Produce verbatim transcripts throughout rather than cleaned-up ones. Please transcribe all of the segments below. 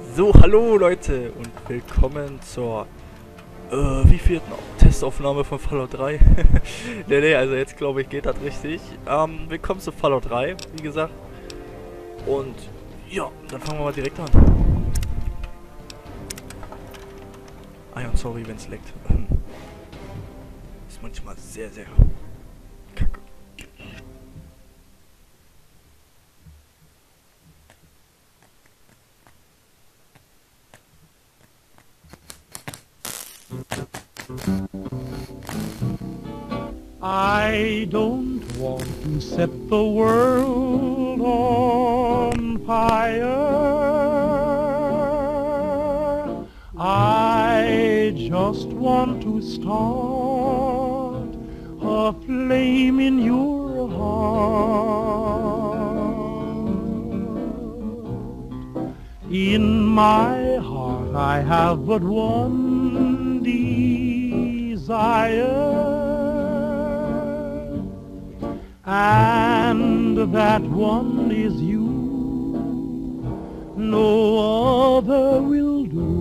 So, hallo Leute und willkommen zur äh, wievielten Testaufnahme von Fallout drei. Ne, ne, also jetzt glaube ich geht das richtig. Ähm, willkommen zu Fallout drei, wie gesagt. Und ja, dann fangen wir mal direkt an. Ah ja, sorry, wenn es leckt. Ist manchmal sehr, sehr kacke. I don't want to set the world on fire. I just want to start a flame in your heart. In my heart I have but one desire, and that one is you. No other will do.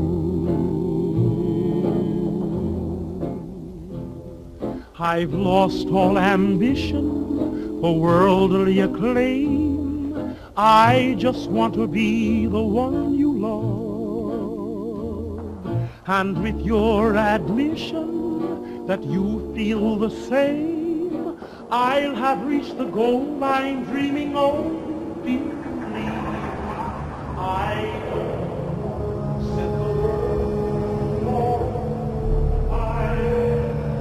I've lost all ambition for worldly acclaim. I just want to be the one you love, and with your admission that you feel the same, I'll have reached the goal I'm dreaming of. Do you believe I don't set the world on fire?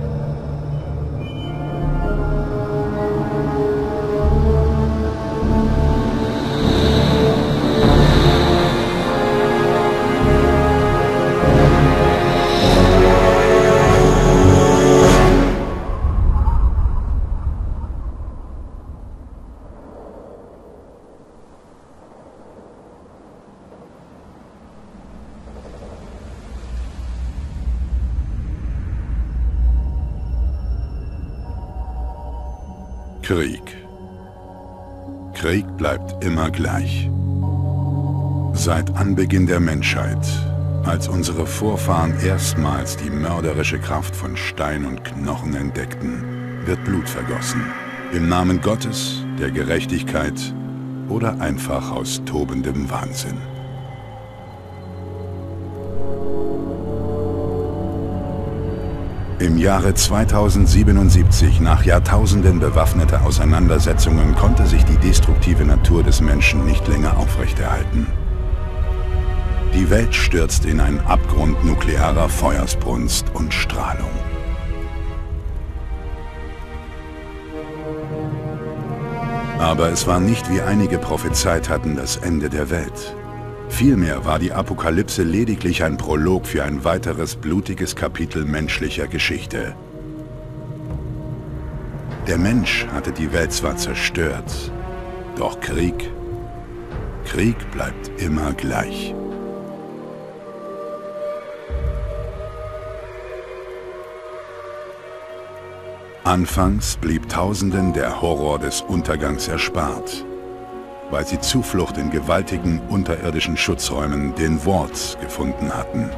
Krieg. Krieg bleibt immer gleich. Seit Anbeginn der Menschheit, als unsere Vorfahren erstmals die mörderische Kraft von Stein und Knochen entdeckten, wird Blut vergossen. Im Namen Gottes, der Gerechtigkeit oder einfach aus tobendem Wahnsinn. Im Jahre zweitausendsiebenundsiebzig, nach Jahrtausenden bewaffneter Auseinandersetzungen, konnte sich die destruktive Natur des Menschen nicht länger aufrechterhalten. Die Welt stürzt in einen Abgrund nuklearer Feuersbrunst und Strahlung. Aber es war nicht, wie einige prophezeit hatten, das Ende der Welt. Vielmehr war die Apokalypse lediglich ein Prolog für ein weiteres blutiges Kapitel menschlicher Geschichte. Der Mensch hatte die Welt zwar zerstört, doch Krieg, Krieg bleibt immer gleich. Anfangs blieb Tausenden der Horror des Untergangs erspart, weil sie Zuflucht in gewaltigen unterirdischen Schutzräumen, den Vaults, gefunden hatten.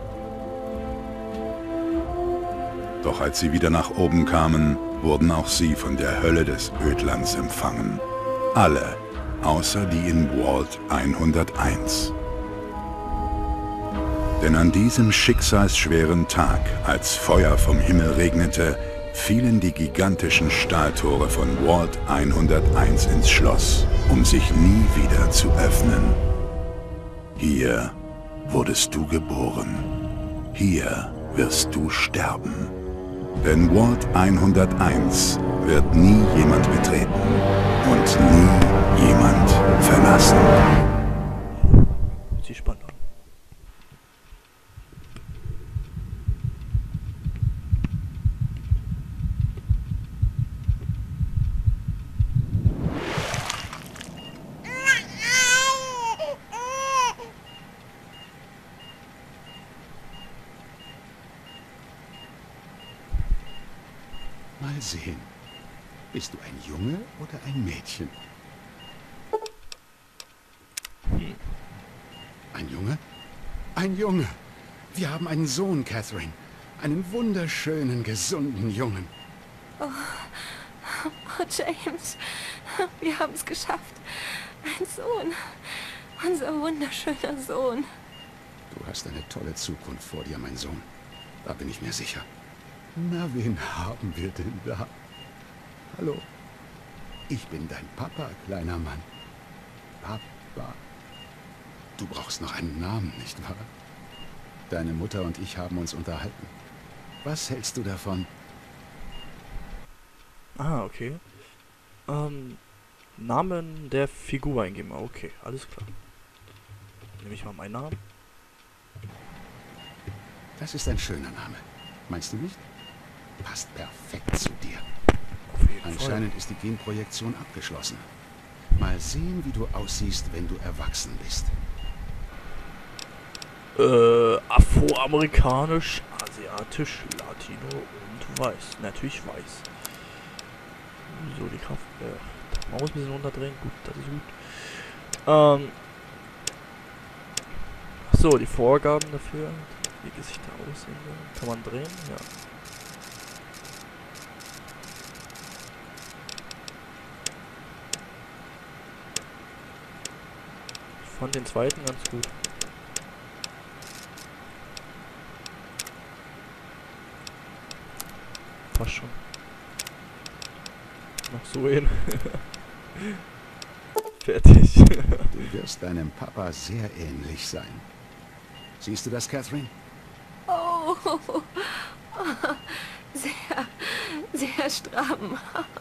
Doch als sie wieder nach oben kamen, wurden auch sie von der Hölle des Ödlands empfangen. Alle, außer die in Vault hunderteins. Denn an diesem schicksalsschweren Tag, als Feuer vom Himmel regnete, fielen die gigantischen Stahltore von Vault hunderteins ins Schloss, um sich nie wieder zu öffnen. Hier wurdest du geboren. Hier wirst du sterben. Denn Vault hunderteins wird nie jemand betreten und nie jemand verlassen. Sieht spannend an. Mal sehen. Bist du ein Junge oder ein Mädchen? Ein Junge? Ein Junge. Wir haben einen Sohn, Catherine. Einen wunderschönen, gesunden Jungen. Oh, oh James, wir haben es geschafft. Ein Sohn. Unser wunderschöner Sohn. Du hast eine tolle Zukunft vor dir, mein Sohn. Da bin ich mir sicher. Na, wen haben wir denn da? Hallo. Ich bin dein Papa, kleiner Mann. Papa. Du brauchst noch einen Namen, nicht wahr? Deine Mutter und ich haben uns unterhalten. Was hältst du davon? Ah, okay. Ähm, Namen der Figur eingeben. Okay, alles klar. Nehme ich mal meinen Namen. Das ist ein schöner Name. Meinst du nicht? Passt perfekt zu dir. Auf jeden Anscheinend Fall. ist die Genprojektion abgeschlossen. Mal sehen, wie du aussiehst, wenn du erwachsen bist. Äh, afroamerikanisch, asiatisch, Latino und weiß. Natürlich weiß. So, die Kraft. Äh, man muss ein bisschen runterdrehen. Gut, das ist gut. Ähm. So, die Vorgaben dafür. Wie Gesichter aussehen sollen. Kann man drehen? Ja. Ich fand den zweiten ganz gut. Passt schon. Noch so hin. Fertig. Du wirst deinem Papa sehr ähnlich sein. Siehst du das, Catherine? Oh, sehr, sehr stramm.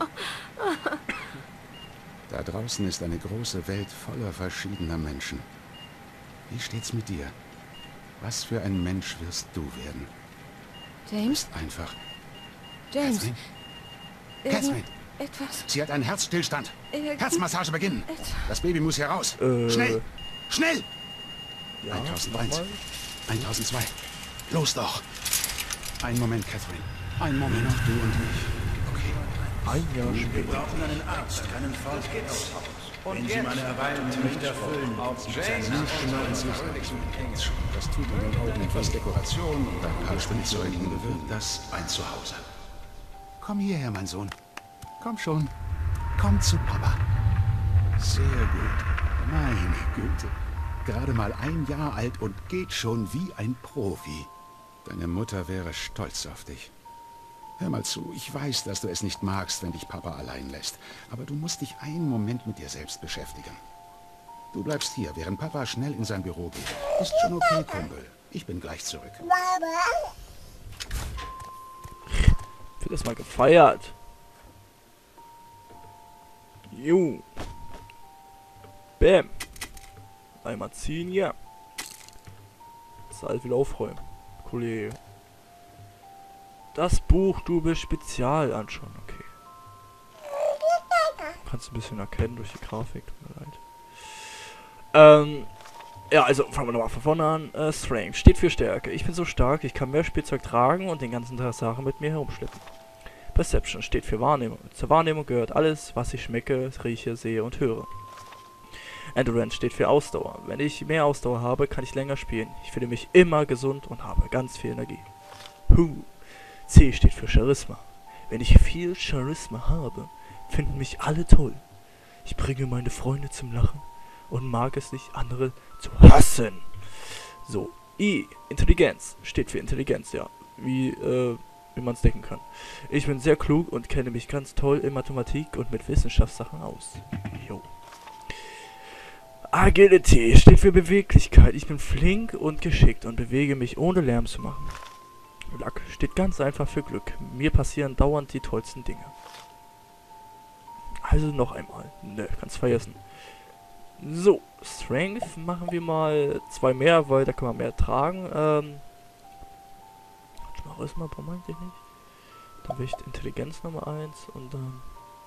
Da draußen ist eine große Welt voller verschiedener Menschen. Wie steht's mit dir? Was für ein Mensch wirst du werden? James? Einfach. James? Catherine? Catherine! Etwas. Sie hat einen Herzstillstand. Irgend- Herzmassage beginnen. Das Baby muss hier raus. Äh. Schnell! Schnell! Ja, eintausendeins. nochmal. eintausendzwei. Los doch! Einen Moment, Catherine. Einen Moment, noch du und ich. Okay. Ein Jahr Wir später. brauchen einen Arzt, keinen Vollkits. Wenn Sie meine Erwartungen nicht erfüllen, gibt es ein Genau ins Licht. Das tut in den Augen etwas Dekoration und ein paar Spielzeugen bewirkt das ein Zuhause. Komm hierher, mein Sohn. Komm schon. Komm zu Papa. Sehr gut. Meine Güte. Gerade mal ein Jahr alt und geht schon wie ein Profi. Deine Mutter wäre stolz auf dich. Hör mal zu, ich weiß, dass du es nicht magst, wenn dich Papa allein lässt. Aber du musst dich einen Moment mit dir selbst beschäftigen. Du bleibst hier, während Papa schnell in sein Büro geht. Ist schon okay, Kumpel. Ich bin gleich zurück. Wird erstmal gefeiert. Jo. Bam. Einmal ziehen, ja. Das alt wieder aufräumen. Kollege. Das Buch Dube Spezial anschauen, okay. Kannst du ein bisschen erkennen durch die Grafik, tut mir leid. Ähm, ja, also fangen wir nochmal von vorne an. Äh, Strength steht für Stärke. Ich bin so stark, ich kann mehr Spielzeug tragen und den ganzen Tag Sachen mit mir herumschleppen. Perception steht für Wahrnehmung. Zur Wahrnehmung gehört alles, was ich schmecke, rieche, sehe und höre. Endurance steht für Ausdauer. Wenn ich mehr Ausdauer habe, kann ich länger spielen. Ich fühle mich immer gesund und habe ganz viel Energie. Huh. C steht für Charisma. Wenn ich viel Charisma habe, finden mich alle toll. Ich bringe meine Freunde zum Lachen und mag es nicht, andere zu hassen. So. I. Intelligenz steht für Intelligenz, ja. Wie, äh, wie man es denken kann. Ich bin sehr klug und kenne mich ganz toll in Mathematik und mit Wissenschaftssachen aus. Jo. Agility steht für Beweglichkeit. Ich bin flink und geschickt und bewege mich ohne Lärm zu machen. Luck steht ganz einfach für Glück. Mir passieren dauernd die tollsten Dinge. Also noch einmal. Ne, kannst vergessen. So, Strength machen wir mal zwei mehr, weil da kann man mehr tragen. Ähm, Charisma braucht man eigentlich nicht. Dann will ich Intelligenz Nummer eins und dann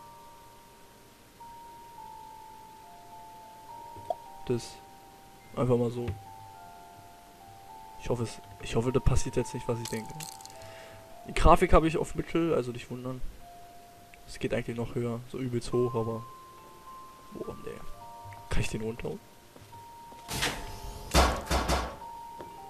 das einfach mal so. Ich hoffe, es, ich hoffe, da passiert jetzt nicht, was ich denke. Die Grafik habe ich auf Mittel, also nicht wundern. Es geht eigentlich noch höher, so übelst hoch, aber... Boah, nee. Kann ich den runterhauen?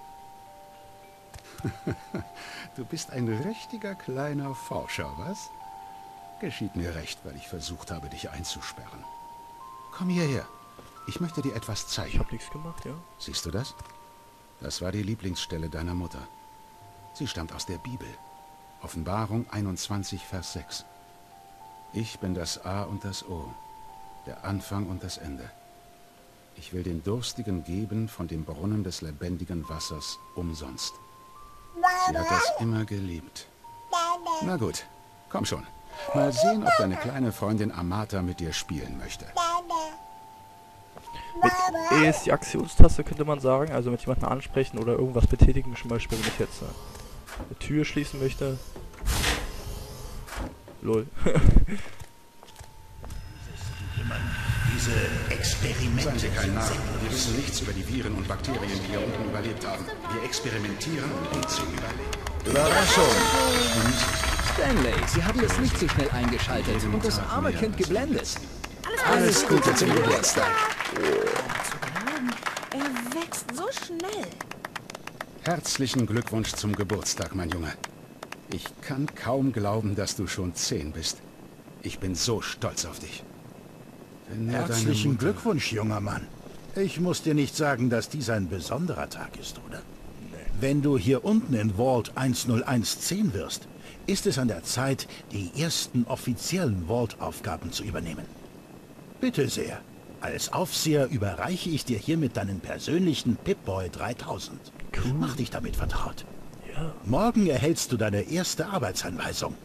Du bist ein richtiger kleiner Forscher, was? Geschieht mir recht, weil ich versucht habe, dich einzusperren. Komm hierher. Ich möchte dir etwas zeigen. Ich hab nichts gemacht, ja. Siehst du das? Das war die Lieblingsstelle deiner Mutter. Sie stammt aus der Bibel. Offenbarung einundzwanzig, Vers sechs. Ich bin das A und das O, der Anfang und das Ende. Ich will den Durstigen geben von dem Brunnen des lebendigen Wassers umsonst. Sie hat das immer geliebt. Na gut, komm schon. Mal sehen, ob deine kleine Freundin Amata mit dir spielen möchte. Mit E ist die Aktionstaste, könnte man sagen. Also mit jemandem ansprechen oder irgendwas betätigen. Zum Beispiel, wenn ich jetzt äh, eine Tür schließen möchte. Lol. Diese Experimente. Seien Sie kein Narr. Wir wissen nichts über die Viren und Bakterien, die hier unten überlebt haben. Wir experimentieren, um zu überleben. Überraschung! Stanley, Sie haben es nicht so schnell eingeschaltet und das arme Kind geblendet. Alles Gute zum Geburtstag. Er wächst so schnell. Herzlichen Glückwunsch zum Geburtstag, mein Junge. Ich kann kaum glauben, dass du schon zehn bist. Ich bin so stolz auf dich. Wenn nur deine Herzlichen Mutter- Glückwunsch, junger Mann. Ich muss dir nicht sagen, dass dies ein besonderer Tag ist, oder? Wenn du hier unten in Vault hundertzehn wirst, ist es an der Zeit, die ersten offiziellen Vault-Aufgaben zu übernehmen. Bitte sehr. Als Aufseher überreiche ich dir hiermit deinen persönlichen Pip-Boy dreitausend. Cool. Mach dich damit vertraut. Ja. Morgen erhältst du deine erste Arbeitsanweisung.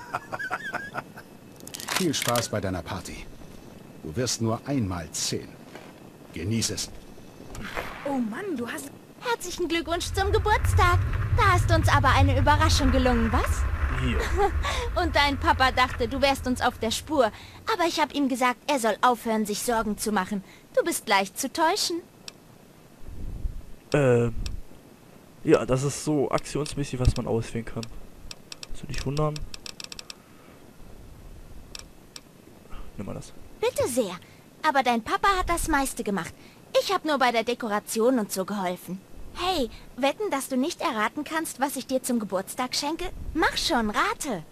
Viel Spaß bei deiner Party. Du wirst nur einmal zehn. Genieß es. Oh Mann, du hast... Herzlichen Glückwunsch zum Geburtstag. Da ist uns aber eine Überraschung gelungen, was? Hier. Und dein Papa dachte, du wärst uns auf der Spur. Aber ich habe ihm gesagt, er soll aufhören, sich Sorgen zu machen. Du bist leicht zu täuschen. Ähm. Ja, das ist so aktionsmäßig, was man auswählen kann. Also nicht wundern. Nimm mal das. Bitte sehr. Aber dein Papa hat das meiste gemacht. Ich habe nur bei der Dekoration und so geholfen. Hey, wetten, dass du nicht erraten kannst, was ich dir zum Geburtstag schenke? Mach schon, rate.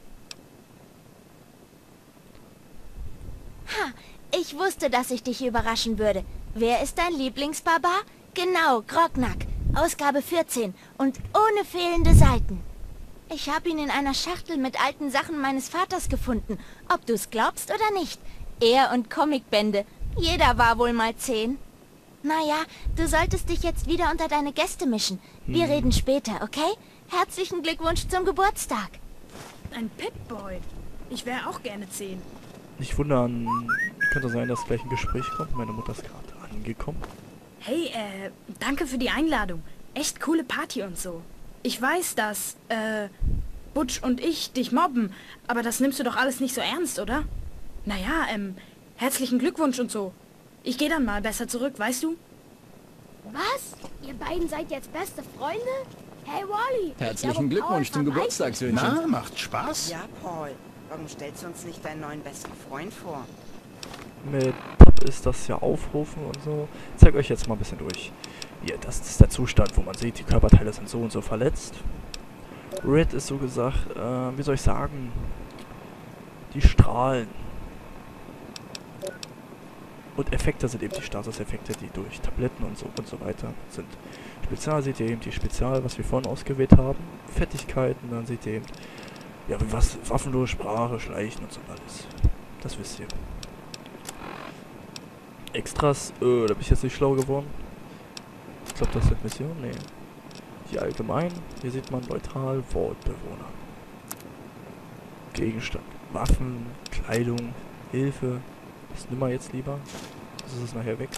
Ha, ich wusste, dass ich dich überraschen würde. Wer ist dein Lieblingsbarbar? Genau, Grognak. Ausgabe vierzehn und ohne fehlende Seiten. Ich habe ihn in einer Schachtel mit alten Sachen meines Vaters gefunden. Ob du es glaubst oder nicht. Er und Comicbände. Jeder war wohl mal zehn. Naja, du solltest dich jetzt wieder unter deine Gäste mischen. Wir reden später, okay? Herzlichen Glückwunsch zum Geburtstag. Ein Pip-Boy. Ich wäre auch gerne zehn. Nicht wundern. Könnte sein, dass gleich ein Gespräch kommt. Meine Mutter ist gerade angekommen. Hey, äh, danke für die Einladung. Echt coole Party und so. Ich weiß, dass, äh, Butch und ich dich mobben, aber das nimmst du doch alles nicht so ernst, oder? Naja, ähm, herzlichen Glückwunsch und so. Ich gehe dann mal besser zurück, weißt du? Was? Ihr beiden seid jetzt beste Freunde? Hey, Wally. Herzlichen Glückwunsch zum Geburtstagswünschen. Na, macht Spaß? Ja, Paul. Warum stellst du uns nicht deinen neuen besten Freund vor? Mit Tab ist das ja aufrufen und so. Ich zeige euch jetzt mal ein bisschen durch. Hier, das ist der Zustand, wo man sieht, die Körperteile sind so und so verletzt. Red ist so gesagt, äh, wie soll ich sagen, die Strahlen. Und Effekte sind eben die Statuseffekte, die durch Tabletten und so und so weiter sind. Spezial seht ihr eben die Spezial, was wir vorhin ausgewählt haben. Fertigkeiten, dann seht ihr eben, ja, was, waffenlose Sprache, Schleichen und so alles. Das wisst ihr. Extras, äh, da bin ich jetzt nicht schlau geworden. Ich glaube, das sind Missionen, nee. Hier allgemein, hier sieht man neutral, Vault-Bewohner. Gegenstand, Waffen, Kleidung, Hilfe. Das nimm mal jetzt lieber. Das ist es nachher weg.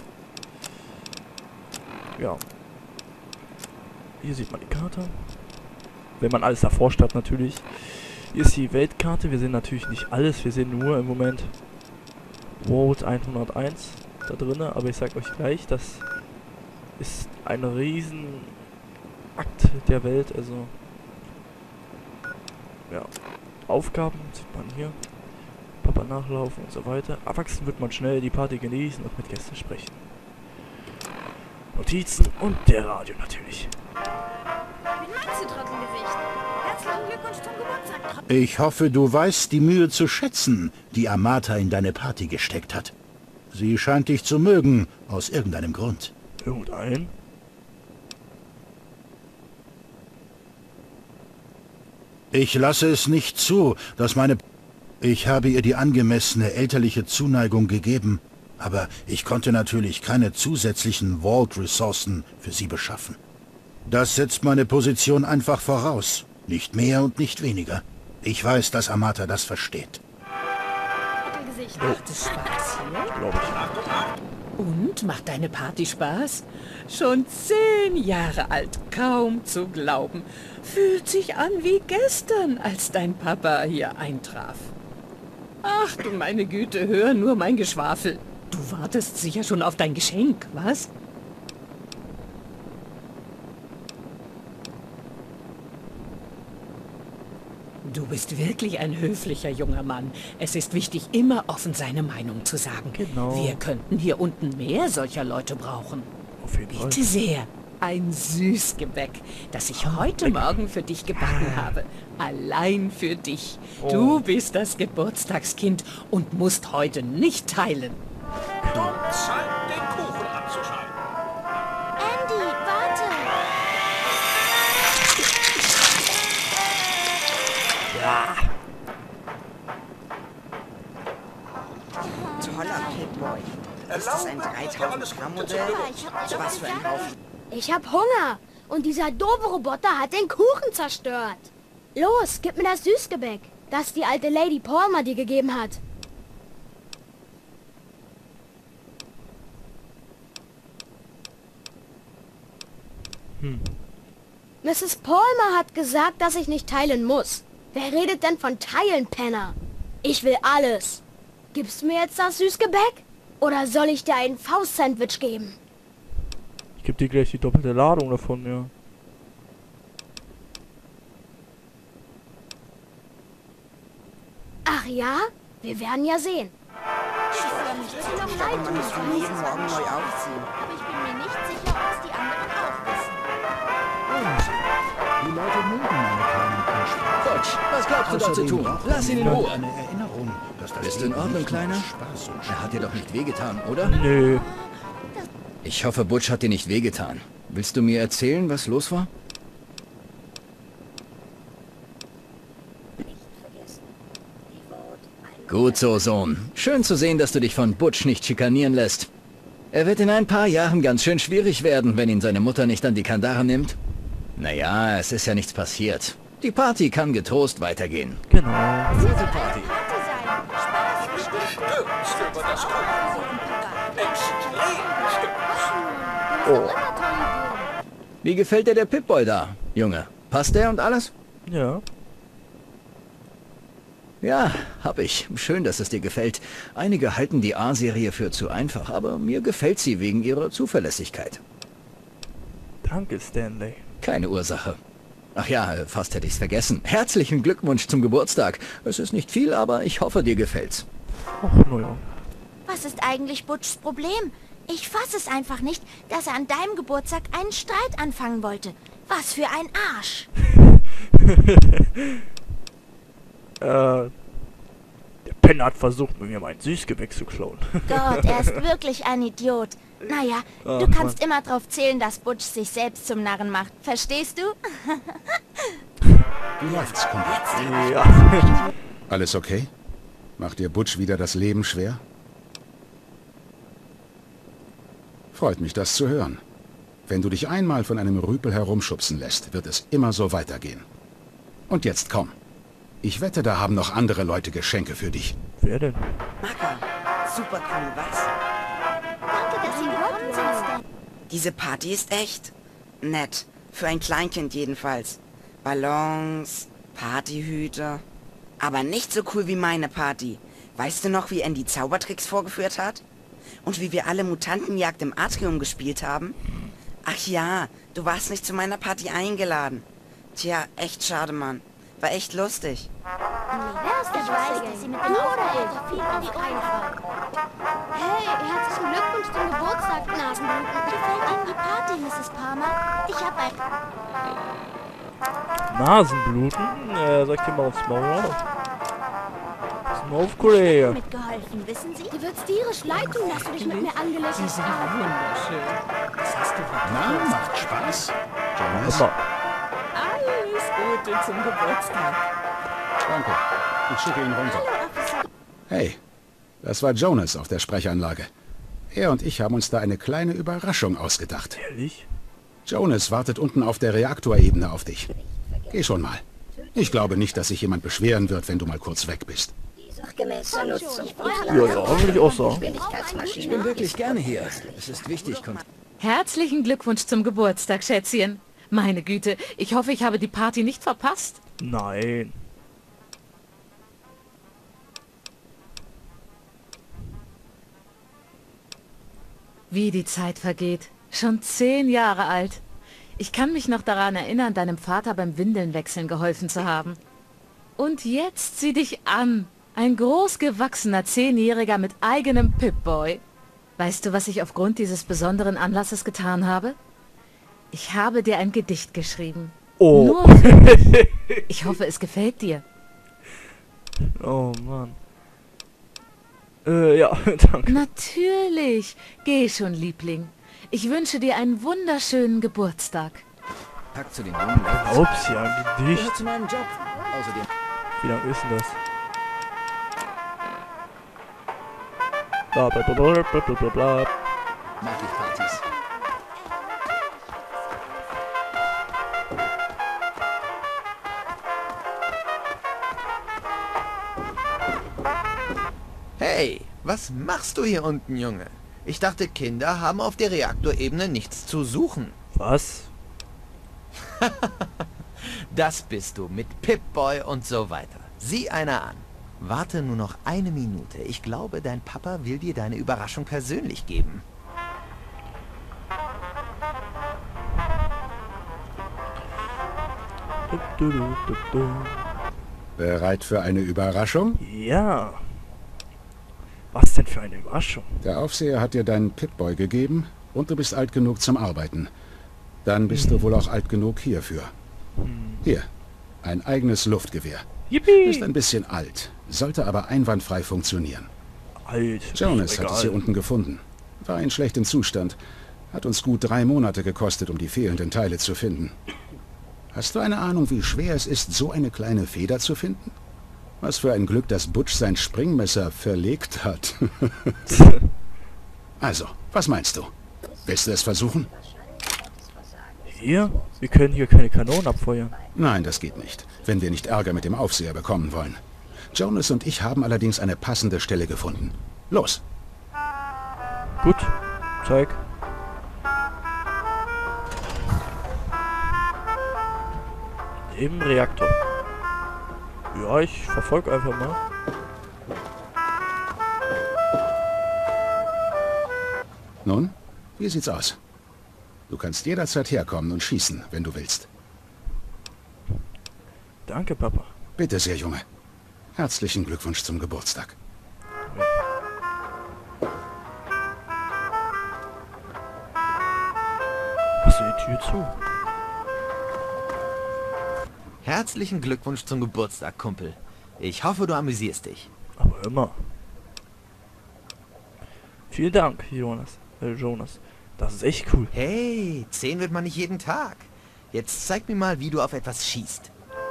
Ja. Hier sieht man die Karte. Wenn man alles erforscht hat, natürlich. Hier ist die Weltkarte. Wir sehen natürlich nicht alles. Wir sehen nur im Moment Vault hunderteins da drinne. Aber ich sag euch gleich, das ist ein riesen Akt der Welt. Also, ja. Aufgaben sieht man hier. Papa nachlaufen und so weiter. Erwachsen wird man schnell die Party genießen und mit Gästen sprechen. Notizen und der Radio natürlich. Gratze, Trottelgesicht. Herzlichen Glückwunsch zum Geburtstag. Ich hoffe, du weißt die Mühe zu schätzen, die Amata in deine Party gesteckt hat. Sie scheint dich zu mögen, aus irgendeinem Grund. Irgendein? Ich lasse es nicht zu, dass meine... Ich habe ihr die angemessene elterliche Zuneigung gegeben, aber ich konnte natürlich keine zusätzlichen Vault-Ressourcen für sie beschaffen. Das setzt meine Position einfach voraus. Nicht mehr und nicht weniger. Ich weiß, dass Amata das versteht. Macht es Spaß hier? Und, macht deine Party Spaß? Schon zehn Jahre alt, kaum zu glauben. Fühlt sich an wie gestern, als dein Papa hier eintraf. Ach du meine Güte, hör nur mein Geschwafel. Du wartest sicher schon auf dein Geschenk, was? Du bist wirklich ein höflicher junger Mann. Es ist wichtig, immer offen seine Meinung zu sagen. Genau. Wir könnten hier unten mehr solcher Leute brauchen. Auf jeden Fall. Bitte sehr. Ein Süßgebäck, das ich heute Morgen für dich gebacken habe. Allein für dich. Oh. Du bist das Geburtstagskind und musst heute nicht teilen. Und Zeit, den Kuchen abzuschneiden. Andy, warte! Ja. Toller Pip-Boy. Ist das ein dreitausend Gramm Modell? Was für ein Haufen. Ich hab Hunger. Und dieser doofe Roboter hat den Kuchen zerstört. Los, gib mir das Süßgebäck, das die alte Lady Palmer dir gegeben hat. Hm. Misses Palmer hat gesagt, dass ich nicht teilen muss. Wer redet denn von Teilen, Penner? Ich will alles. Gibst du mir jetzt das Süßgebäck? Oder soll ich dir ein Faust-Sandwich geben? Ich gebe dir gleich die doppelte Ladung davon, ja. Ach ja? Wir werden ja sehen. Ich freue mich ziemlich, aber man muss von jedem Morgen neu aufziehen. Aber ich bin mir nicht sicher, ob es die anderen auch wissen. Die Leute mögen meine kleinen Ansprachen. Butch, was glaubst du da zu Außerdem tun? braucht Lass ihn in man Ruhe. eine Erinnerung, dass das Bist du in Leben Ordnung, nicht nur Kleiner? Spaß und Er hat dir doch nicht wehgetan, oder? Nö. Ich hoffe, Butch hat dir nicht wehgetan. Willst du mir erzählen, was los war? Gut so, Sohn. Schön zu sehen, dass du dich von Butch nicht schikanieren lässt. Er wird in ein paar Jahren ganz schön schwierig werden, wenn ihn seine Mutter nicht an die Kandare nimmt. Naja, es ist ja nichts passiert. Die Party kann getrost weitergehen. Genau. Gute Party. Über das Kuchen. Extrem stolz. Oh. Wie gefällt dir der Pip-Boy da, Junge? Passt der und alles? Ja. Ja, hab ich. Schön, dass es dir gefällt. Einige halten die A-Serie für zu einfach, aber mir gefällt sie wegen ihrer Zuverlässigkeit. Danke, Stanley. Keine Ursache. Ach ja, fast hätte ich's vergessen. Herzlichen Glückwunsch zum Geburtstag. Es ist nicht viel, aber ich hoffe, dir gefällt's. Ach, naja. Was ist eigentlich Butchs Problem? Ich fasse es einfach nicht, dass er an deinem Geburtstag einen Streit anfangen wollte. Was für ein Arsch. äh, der Penner hat versucht, mir mein Süßgebäck zu klauen. Gott, er ist wirklich ein Idiot. Naja, Ach, du kannst Mann. immer drauf zählen, dass Butch sich selbst zum Narren macht. Verstehst du? Wie läuft's, Kumpel? Ja. Alles okay? Macht dir Butch wieder das Leben schwer? Freut mich, das zu hören. Wenn du dich einmal von einem Rüpel herumschubsen lässt, wird es immer so weitergehen. Und jetzt komm. Ich wette, da haben noch andere Leute Geschenke für dich. Wer denn? Maka, super cool, was? Danke, dass Sie gekommen sind, Stan. Diese Party ist echt nett. Für ein Kleinkind jedenfalls. Ballons, Partyhüte. Aber nicht so cool wie meine Party. Weißt du noch, wie Andy Zaubertricks vorgeführt hat? Und wie wir alle Mutantenjagd im Atrium gespielt haben? Ach ja, du warst nicht zu meiner Party eingeladen. Tja, echt schade, Mann. War echt lustig. Wer ist der ich weiß, dass Sie mit dem Aufbau viel um die Ohren haben. Hey, herzlichen Glückwunsch zum Geburtstag, Nasenbluten. Gefällt Ihnen die Party, Misses Palmer? Ich habe ein... Nasenbluten? Äh, sag dir mal aufs Maul auf. Pass mal auf, Kollege. Mitgeholfen, wissen Sie? Dir wird's tierisch leid tun, dass du dich mit mir angelegt hast. Wunderschön. Was hast du Na, verpasst? macht Spaß. Jonas? Immer. Alles Gute zum Geburtstag. Danke. Ich schicke ihn runter. Hey, das war Jonas auf der Sprechanlage. Er und ich haben uns da eine kleine Überraschung ausgedacht. Ehrlich? Jonas wartet unten auf der Reaktorebene auf dich. Geh schon mal. Ich glaube nicht, dass sich jemand beschweren wird, wenn du mal kurz weg bist. Ja, ja, will ich auch sagen. Ich bin wirklich gerne hier. Es ist wichtig, kommt. Herzlichen Glückwunsch zum Geburtstag, Schätzchen. Meine Güte, ich hoffe, ich habe die Party nicht verpasst. Nein. Wie die Zeit vergeht. Schon zehn Jahre alt. Ich kann mich noch daran erinnern, deinem Vater beim Windelnwechseln geholfen zu haben. Und jetzt sieh dich an. Ein großgewachsener Zehnjähriger mit eigenem Pip-Boy. Weißt du, was ich aufgrund dieses besonderen Anlasses getan habe? Ich habe dir ein Gedicht geschrieben. Oh. Nur für dich. Ich hoffe, es gefällt dir. Oh, Mann. Äh, ja, danke. Natürlich. Geh schon, Liebling. Ich wünsche dir einen wunderschönen Geburtstag. Pack zu den jungen Leuten. Ups, ja, ein Gedicht. Gehört zu meinem Job. Außerdem. Wie lang ist denn das? Bla bla bla bla bla bla bla. Mag ich Partys. Hey, was machst du hier unten, Junge? Ich dachte, Kinder haben auf der Reaktorebene nichts zu suchen. Was? Das bist du, mit Pip-Boy und so weiter. Sieh einer an. Warte nur noch eine Minute. Ich glaube, dein Papa will dir deine Überraschung persönlich geben. Bereit für eine Überraschung? Ja. Was denn für eine Überraschung? Der Aufseher hat dir deinen Pip-Boy gegeben und du bist alt genug zum Arbeiten. Dann bist du wohl auch alt genug hierfür. Hier, ein eigenes Luftgewehr. Yippie. Ist ein bisschen alt, sollte aber einwandfrei funktionieren. Alt. Jonas hat es hier unten gefunden. War in schlechtem Zustand. Hat uns gut drei Monate gekostet, um die fehlenden Teile zu finden. Hast du eine Ahnung, wie schwer es ist, so eine kleine Feder zu finden? Was für ein Glück, dass Butch sein Springmesser verlegt hat. Also, was meinst du? Willst du es versuchen? Hier? Wir können hier keine Kanonen abfeuern. Nein, das geht nicht, wenn wir nicht Ärger mit dem Aufseher bekommen wollen. Jonas und ich haben allerdings eine passende Stelle gefunden. Los! Gut, zeig. Im Reaktor. Ja, ich verfolge einfach mal. Nun, wie sieht's aus? Du kannst jederzeit herkommen und schießen, wenn du willst. Danke, Papa. Bitte sehr, Junge. Herzlichen Glückwunsch zum Geburtstag. Machst du die Tür zu? Herzlichen Glückwunsch zum Geburtstag, Kumpel. Ich hoffe, du amüsierst dich. Aber immer. Vielen Dank, Jonas. Äh, Jonas. Das ist echt cool. Hey, zehn wird man nicht jeden Tag. Jetzt zeig mir mal, wie du auf etwas schießt.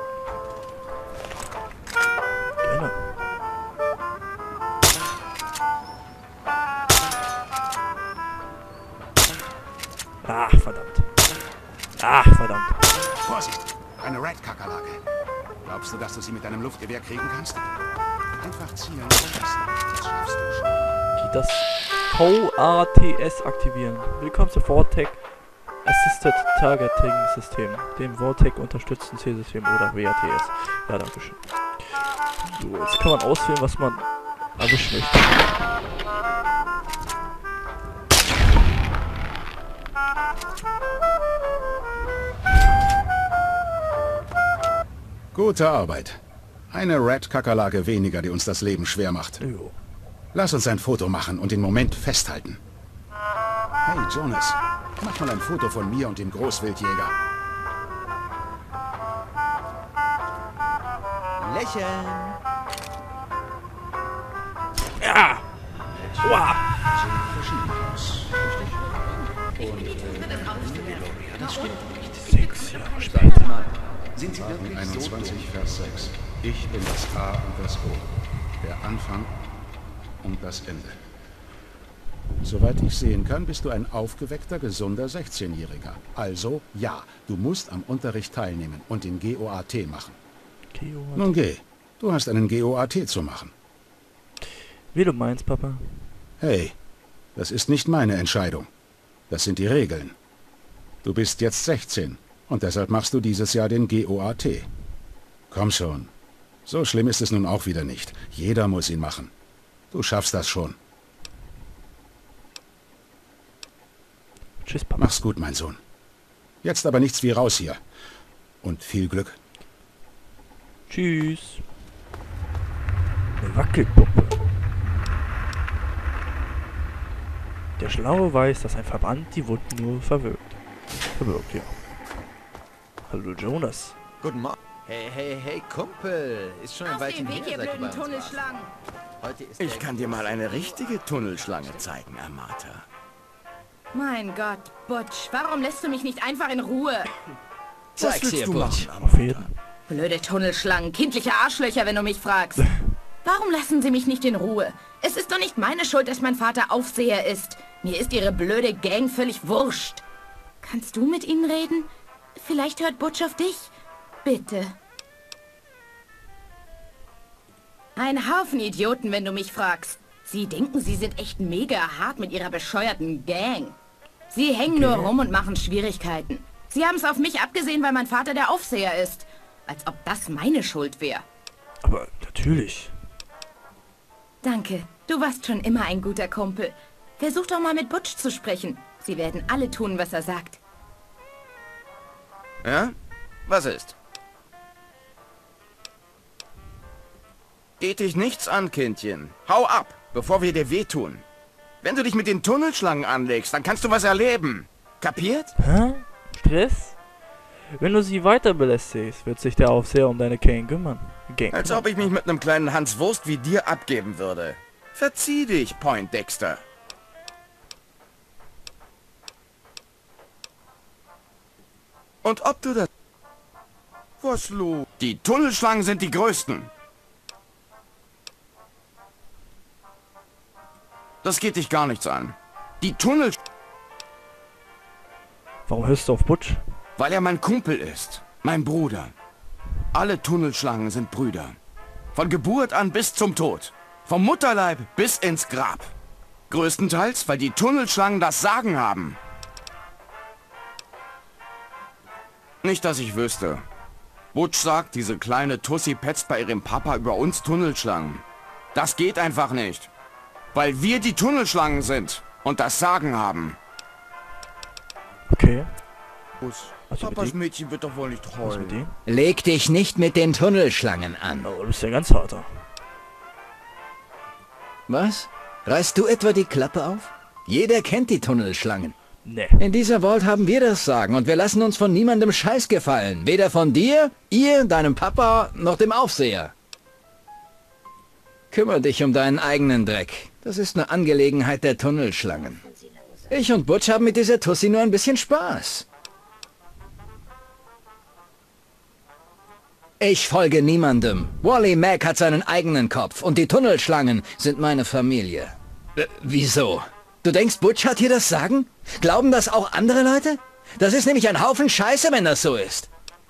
Gerne. Ach, verdammt. Ach, verdammt. Vorsicht! Eine Rat-Kakerlake. Glaubst du, dass du sie mit deinem Luftgewehr kriegen kannst? Einfach zielen und schießen. Das schaffst du schon. Das V A T S aktivieren. Willkommen zu Vortec Assisted Targeting System, dem Vortec unterstützten C-System oder W A T S. Ja, danke schön. So, jetzt kann man auswählen, was man erwischen möchte. Gute Arbeit. Eine Rat-Kakerlake weniger, die uns das Leben schwer macht. Jo. Lass uns ein Foto machen und den Moment festhalten. Hey, Jonas, mach mal ein Foto von mir und dem Großwildjäger. Lächeln. Ja! Wow! Sechs Jahre später. Sind Sie wirklich einundzwanzig, Vers sechs. Ich bin das A und das O. Der Anfang und das Ende. Soweit ich sehen kann, bist du ein aufgeweckter, gesunder sechzehnjähriger. Also, ja, du musst am Unterricht teilnehmen und den G O A T machen. G O A T. Nun geh, du hast einen G O A T zu machen. Wie du meinst, Papa. Hey, das ist nicht meine Entscheidung. Das sind die Regeln. Du bist jetzt sechzehn und deshalb machst du dieses Jahr den G O A T. Komm schon. So schlimm ist es nun auch wieder nicht. Jeder muss ihn machen. Du schaffst das schon. Tschüss, Papa. Mach's gut, mein Sohn. Jetzt aber nichts wie raus hier. Und viel Glück. Tschüss. Eine Wackelpuppe. Der Schlaue weiß, dass ein Verband die Wunden nur verwirkt. Verwirkt, ja. Hallo, Jonas. Guten Morgen. Hey, hey, hey, Kumpel. Ist schon ein Weilchen her, seit du bei uns warst. Heute ist Ich kann dir mal eine richtige Tunnelschlange zeigen, Amata. Mein Gott, Butch, warum lässt du mich nicht einfach in Ruhe? Was willst du machen, Auf jeden. Blöde Tunnelschlangen, kindliche Arschlöcher, wenn du mich fragst. Warum lassen sie mich nicht in Ruhe? Es ist doch nicht meine Schuld, dass mein Vater Aufseher ist. Mir ist ihre blöde Gang völlig wurscht. Kannst du mit ihnen reden? Vielleicht hört Butch auf dich. Bitte. Ein Haufen Idioten, wenn du mich fragst. Sie denken, sie sind echt mega hart mit ihrer bescheuerten Gang. Sie hängen okay. nur rum und machen Schwierigkeiten. Sie haben es auf mich abgesehen, weil mein Vater der Aufseher ist. Als ob das meine Schuld wäre. Aber natürlich. Danke. Du warst schon immer ein guter Kumpel. Versuch doch mal mit Butch zu sprechen. Sie werden alle tun, was er sagt. Ja? Was ist? Geht dich nichts an, Kindchen. Hau ab, bevor wir dir wehtun. Wenn du dich mit den Tunnelschlangen anlegst, dann kannst du was erleben. Kapiert? Hä? Stress? Wenn du sie weiter belästigst, wird sich der Aufseher um deine Gang kümmern. Gang Als kümmern. ob ich mich mit einem kleinen Hans Wurst wie dir abgeben würde. Verzieh dich, Poindexter. Und ob du das... Was los? Die Tunnelschlangen sind die größten. Das geht dich gar nichts an. Die Tunnel... Warum hörst du auf Butch? Weil er mein Kumpel ist. Mein Bruder. Alle Tunnelschlangen sind Brüder. Von Geburt an bis zum Tod. Vom Mutterleib bis ins Grab. Größtenteils, weil die Tunnelschlangen das Sagen haben. Nicht, dass ich wüsste. Butch sagt, diese kleine Tussi petzt bei ihrem Papa über uns Tunnelschlangen. Das geht einfach nicht. Weil wir die Tunnelschlangen sind und das Sagen haben. Okay. Also Papas Mädchen wird doch wohl nicht heulen. Leg dich nicht mit den Tunnelschlangen an. Oh, du bist ja ganz harter. Was? Reißt du etwa die Klappe auf? Jeder kennt die Tunnelschlangen. Nee. In dieser Vault haben wir das Sagen und wir lassen uns von niemandem Scheiß gefallen. Weder von dir, ihr, deinem Papa, noch dem Aufseher. Kümmer dich um deinen eigenen Dreck. Das ist eine Angelegenheit der Tunnelschlangen. Ich und Butch haben mit dieser Tussi nur ein bisschen Spaß. Ich folge niemandem. Wally Mack hat seinen eigenen Kopf und die Tunnelschlangen sind meine Familie. Äh, wieso? Du denkst, Butch hat hier das Sagen? Glauben das auch andere Leute? Das ist nämlich ein Haufen Scheiße, wenn das so ist.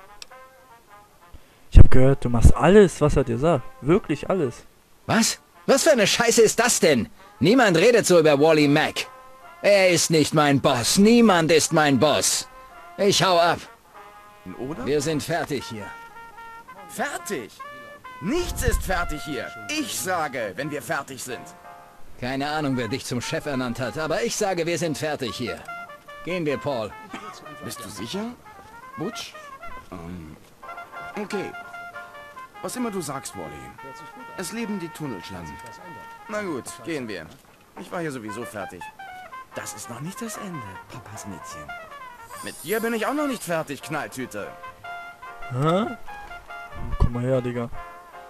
Ich habe gehört, du machst alles, was er dir sagt. Wirklich alles. Was? Was für eine Scheiße ist das denn? Niemand redet so über Wally Mack. Er ist nicht mein Boss. Niemand ist mein Boss. Ich hau ab. Oder? Wir sind fertig hier. Fertig? Nichts ist fertig hier. Ich sage, wenn wir fertig sind. Keine Ahnung, wer dich zum Chef ernannt hat, aber ich sage, wir sind fertig hier. Gehen wir, Paul. Bist du sicher, Butch? Um, okay. Was immer du sagst, Wally. Es leben die Tunnelschlangen. Na gut, gehen wir. Ich war hier sowieso fertig. Das ist noch nicht das Ende, Papas Mädchen. Mit dir bin ich auch noch nicht fertig, Knalltüte. Hä? Komm mal her, Digga.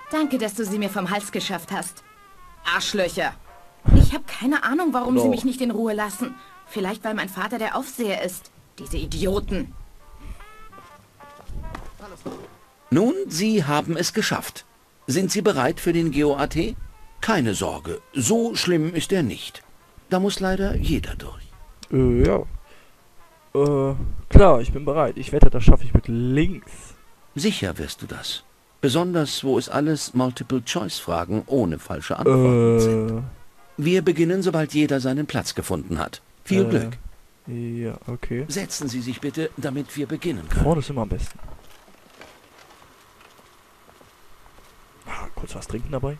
Danke, dass du sie mir vom Hals geschafft hast. Arschlöcher. Ich habe keine Ahnung, warum No. sie mich nicht in Ruhe lassen. Vielleicht, weil mein Vater der Aufseher ist. Diese Idioten. Nun, Sie haben es geschafft. Sind Sie bereit für den G O A T? Keine Sorge, so schlimm ist er nicht. Da muss leider jeder durch. Äh, ja. Äh, klar, ich bin bereit. Ich wette, das schaffe ich mit links. Sicher wirst du das. Besonders, wo es alles Multiple-Choice-Fragen ohne falsche Antworten Äh. sind. Wir beginnen, sobald jeder seinen Platz gefunden hat. Viel Äh, Glück. Ja, okay. Setzen Sie sich bitte, damit wir beginnen können. Vorne ist immer am besten. Ah, kurz was trinken dabei.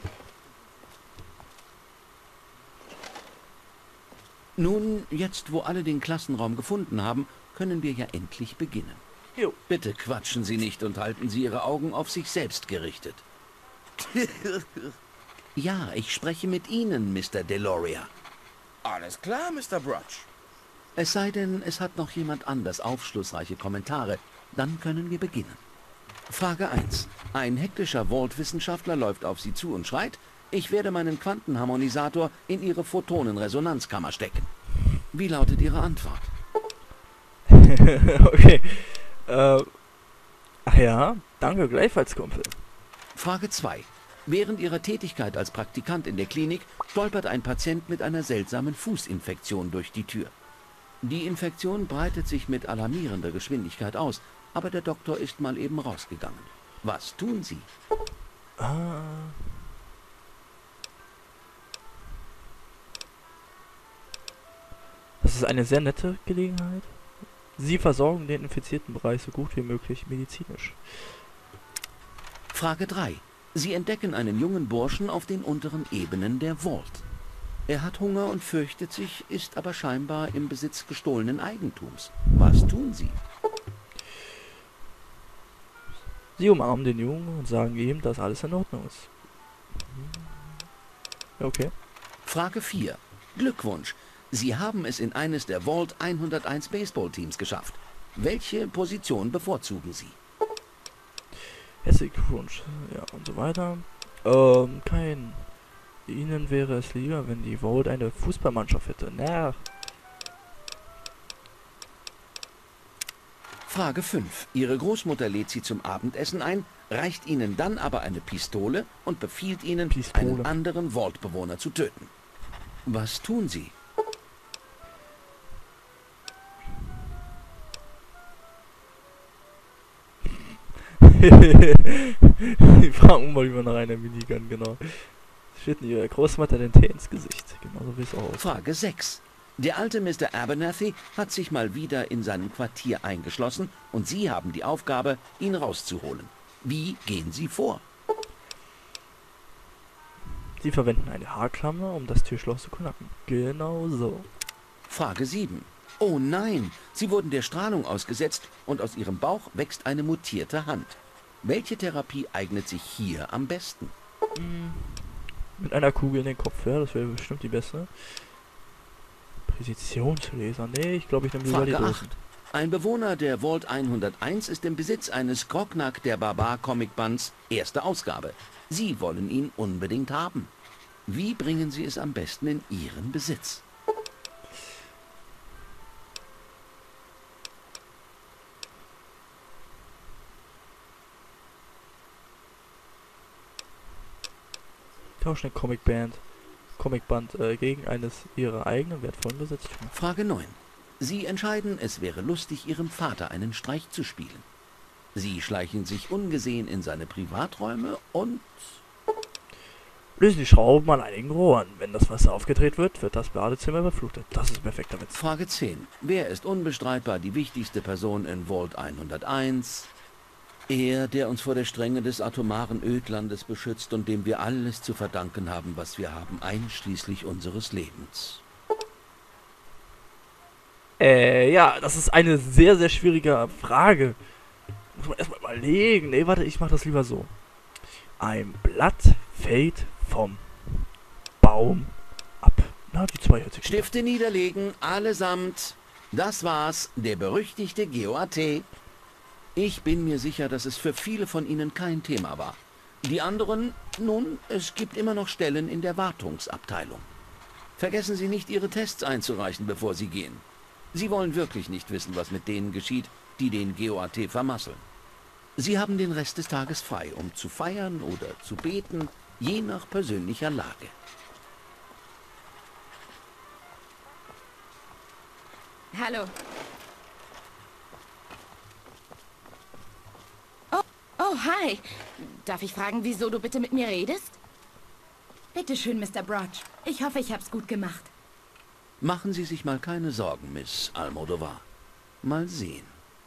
Nun, jetzt wo alle den Klassenraum gefunden haben, können wir ja endlich beginnen. Jo. Bitte quatschen Sie nicht und halten Sie Ihre Augen auf sich selbst gerichtet. Ja, ich spreche mit Ihnen, Mister Deloria. Alles klar, Mister Brutch. Es sei denn, es hat noch jemand anders aufschlussreiche Kommentare. Dann können wir beginnen. Frage eins. Ein hektischer Vault-Wissenschaftler läuft auf Sie zu und schreit, ich werde meinen Quantenharmonisator in Ihre Photonenresonanzkammer stecken. Wie lautet Ihre Antwort? Okay. Äh, ach ja, danke gleichfalls, Kumpel. Frage zwei. Während Ihrer Tätigkeit als Praktikant in der Klinik stolpert ein Patient mit einer seltsamen Fußinfektion durch die Tür. Die Infektion breitet sich mit alarmierender Geschwindigkeit aus, aber der Doktor ist mal eben rausgegangen. Was tun Sie? Ah. Das ist eine sehr nette Gelegenheit. Sie versorgen den infizierten Bereich so gut wie möglich medizinisch. Frage drei. Sie entdecken einen jungen Burschen auf den unteren Ebenen der Vault. Er hat Hunger und fürchtet sich, ist aber scheinbar im Besitz gestohlenen Eigentums. Was tun Sie? Sie umarmen den Jungen und sagen ihm, dass alles in Ordnung ist. Okay. Frage vier. Glückwunsch. Sie haben es in eines der Vault hunderteins Baseball-Teams geschafft. Welche Position bevorzugen Sie? Herzlichen Glückwunsch. Ja, und so weiter. Ähm, kein... Ihnen wäre es lieber, wenn die Vault eine Fußballmannschaft hätte. Na. Frage fünf. Ihre Großmutter lädt Sie zum Abendessen ein, reicht Ihnen dann aber eine Pistole und befiehlt Ihnen, Pistole. einen anderen Vault-Bewohner zu töten. Was tun Sie? Die fragen mal über nach einer Minigun, genau. Steht ihre Großmutter den Tee ins Gesicht. Genauso wie es auch aussieht. Frage sechs. Der alte Mister Abernathy hat sich mal wieder in seinem Quartier eingeschlossen und Sie haben die Aufgabe, ihn rauszuholen. Wie gehen Sie vor? Sie verwenden eine Haarklammer, um das Türschloss zu knacken. Genau so. Frage sieben. Oh nein, Sie wurden der Strahlung ausgesetzt und aus Ihrem Bauch wächst eine mutierte Hand. Welche Therapie eignet sich hier am besten? Mm, mit einer Kugel in den Kopf, ja, das wäre bestimmt die beste. Präzisionslaser, nee, ich glaube, ich nehme lieber die Frage Dosen. acht. Ein Bewohner der Vault hunderteins ist im Besitz eines Grognak der Barbar Comicbands erste Ausgabe. Sie wollen ihn unbedingt haben. Wie bringen Sie es am besten in Ihren Besitz? Tauschen eine Comicband, Comicband äh, gegen eines ihrer eigenen wertvollen Besitztümer. Frage neun. Sie entscheiden, es wäre lustig, Ihrem Vater einen Streich zu spielen. Sie schleichen sich ungesehen in seine Privaträume und... lösen die Schrauben an einigen Rohren. Wenn das Wasser aufgedreht wird, wird das Badezimmer überflutet. Das ist ein perfekter Witz. Frage zehn. Wer ist unbestreitbar die wichtigste Person in Vault hunderteins? Er, der uns vor der Strenge des atomaren Ödlandes beschützt und dem wir alles zu verdanken haben, was wir haben, einschließlich unseres Lebens. Äh, ja, das ist eine sehr, sehr schwierige Frage. Muss man erstmal überlegen. Nee, warte, ich mach das lieber so. Ein Blatt fällt vom Baum ab. Na, die zwei hört sich gut an. Stifte niederlegen, allesamt. Das war's, der berüchtigte G O A T. Ich bin mir sicher, dass es für viele von Ihnen kein Thema war. Die anderen? Nun, es gibt immer noch Stellen in der Wartungsabteilung. Vergessen Sie nicht, Ihre Tests einzureichen, bevor Sie gehen. Sie wollen wirklich nicht wissen, was mit denen geschieht, die den G O A T vermasseln. Sie haben den Rest des Tages frei, um zu feiern oder zu beten, je nach persönlicher Lage. Hallo. Oh, oh, hi. Darf ich fragen, wieso du bitte mit mir redest? Bitte schön, Mister Broch. Ich hoffe, ich hab's gut gemacht. Machen Sie sich mal keine Sorgen, Miss Almodovar. Mal sehen.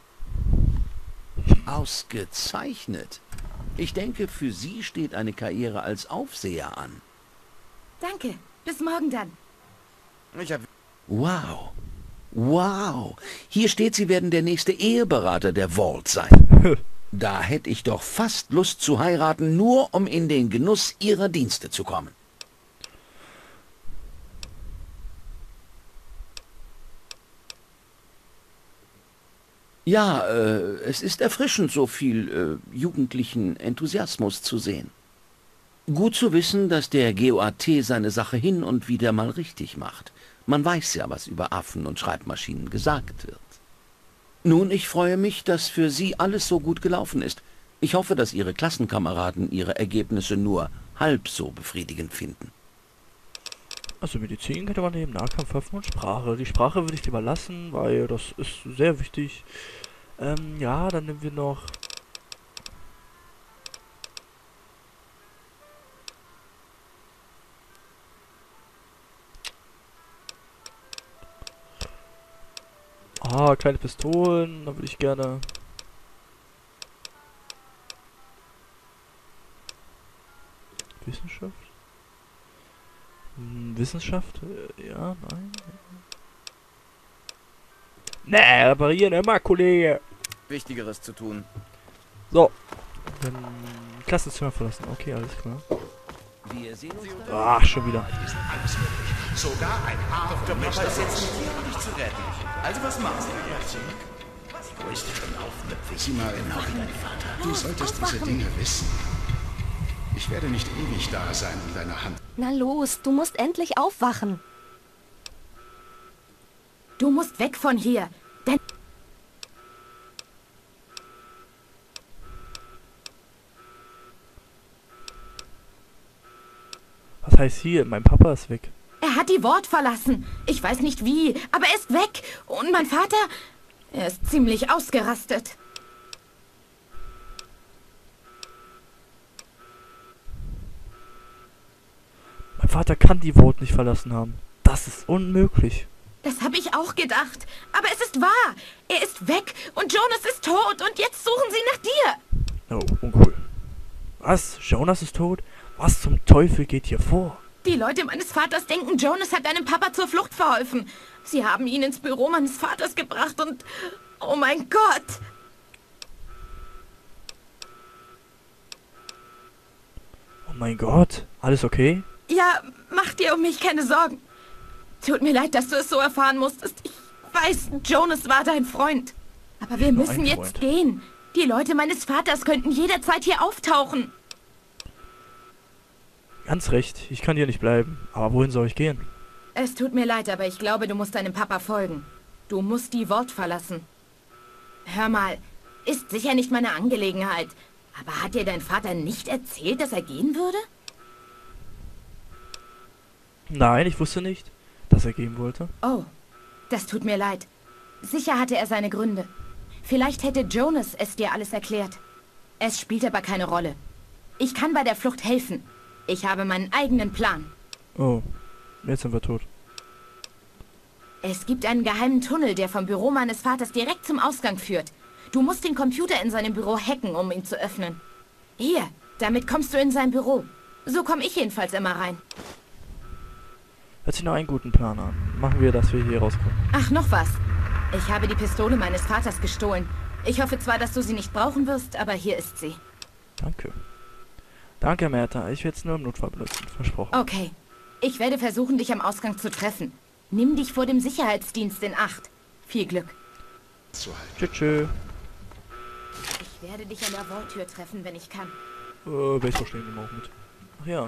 Ausgezeichnet. Ich denke, für Sie steht eine Karriere als Aufseher an. Danke. Bis morgen dann. Ich hab... Wow. Wow. Hier steht, Sie werden der nächste Eheberater der Vault sein. Da hätte ich doch fast Lust zu heiraten, nur um in den Genuss Ihrer Dienste zu kommen. Ja, äh, es ist erfrischend, so viel äh, jugendlichen Enthusiasmus zu sehen. Gut zu wissen, dass der G O A T seine Sache hin und wieder mal richtig macht. Man weiß ja, was über Affen und Schreibmaschinen gesagt wird. Nun, ich freue mich, dass für Sie alles so gut gelaufen ist. Ich hoffe, dass Ihre Klassenkameraden Ihre Ergebnisse nur halb so befriedigend finden. Also Medizin könnte man nehmen, Nahkampfwaffen und Sprache. Die Sprache würde ich lieber lassen, weil das ist sehr wichtig. Ähm, ja, dann nehmen wir noch... Ah, kleine Pistolen, da würde ich gerne... Wissenschaft? Hm, Wissenschaft? Äh, ja, nein. Nee, reparieren immer, Kollege. Wichtigeres zu tun. So. Dann Klassenzimmer verlassen. Okay, alles klar. Ah, schon wieder. Sogar ein Haar auf der Papa ist jetzt nicht hier, um dich zu retten. Also was machst du? Wo ist er schon aufmüpfig? Sieh mal genau wie dein Vater. Du solltest diese Dinge wissen. Ich werde nicht ewig da sein, um deine Hand... Na los, du musst endlich aufwachen. Du musst weg von hier, denn... Was heißt hier? Mein Papa ist weg. Er hat die Vault verlassen. Ich weiß nicht wie, aber er ist weg. Und mein Vater, er ist ziemlich ausgerastet. Mein Vater kann die Vault nicht verlassen haben. Das ist unmöglich. Das habe ich auch gedacht. Aber es ist wahr. Er ist weg und Jonas ist tot und jetzt suchen sie nach dir. Oh, uncool. Was? Jonas ist tot? Was zum Teufel geht hier vor? Die Leute meines Vaters denken, Jonas hat deinem Papa zur Flucht verholfen. Sie haben ihn ins Büro meines Vaters gebracht und... Oh mein Gott! Oh mein Gott, alles okay? Ja, mach dir um mich keine Sorgen. Tut mir leid, dass du es so erfahren musstest. Ich weiß, Jonas war dein Freund. Aber wir Nur müssen ein jetzt Freund. gehen. Die Leute meines Vaters könnten jederzeit hier auftauchen. Ganz recht, ich kann hier nicht bleiben. Aber wohin soll ich gehen? Es tut mir leid, aber ich glaube, du musst deinem Papa folgen. Du musst die Vault verlassen. Hör mal, ist sicher nicht meine Angelegenheit. Aber hat dir dein Vater nicht erzählt, dass er gehen würde? Nein, ich wusste nicht, dass er gehen wollte. Oh, das tut mir leid. Sicher hatte er seine Gründe. Vielleicht hätte Jonas es dir alles erklärt. Es spielt aber keine Rolle. Ich kann bei der Flucht helfen. Ich habe meinen eigenen Plan. Oh, jetzt sind wir tot. Es gibt einen geheimen Tunnel, der vom Büro meines Vaters direkt zum Ausgang führt. Du musst den Computer in seinem Büro hacken, um ihn zu öffnen. Hier, damit kommst du in sein Büro. So komme ich jedenfalls immer rein. Hört sich noch einen guten Plan an. Machen wir, dass wir hier rauskommen. Ach, noch was. Ich habe die Pistole meines Vaters gestohlen. Ich hoffe zwar, dass du sie nicht brauchen wirst, aber hier ist sie. Danke. Danke, Märta. Ich werde es nur im Notfall benutzen. Versprochen. Okay. Ich werde versuchen, dich am Ausgang zu treffen. Nimm dich vor dem Sicherheitsdienst in Acht. Viel Glück. Tschüss. Tschüss. Ich werde dich an der Vaulttür treffen, wenn ich kann. Äh, Baseball stehen immer auch mit. Ach ja.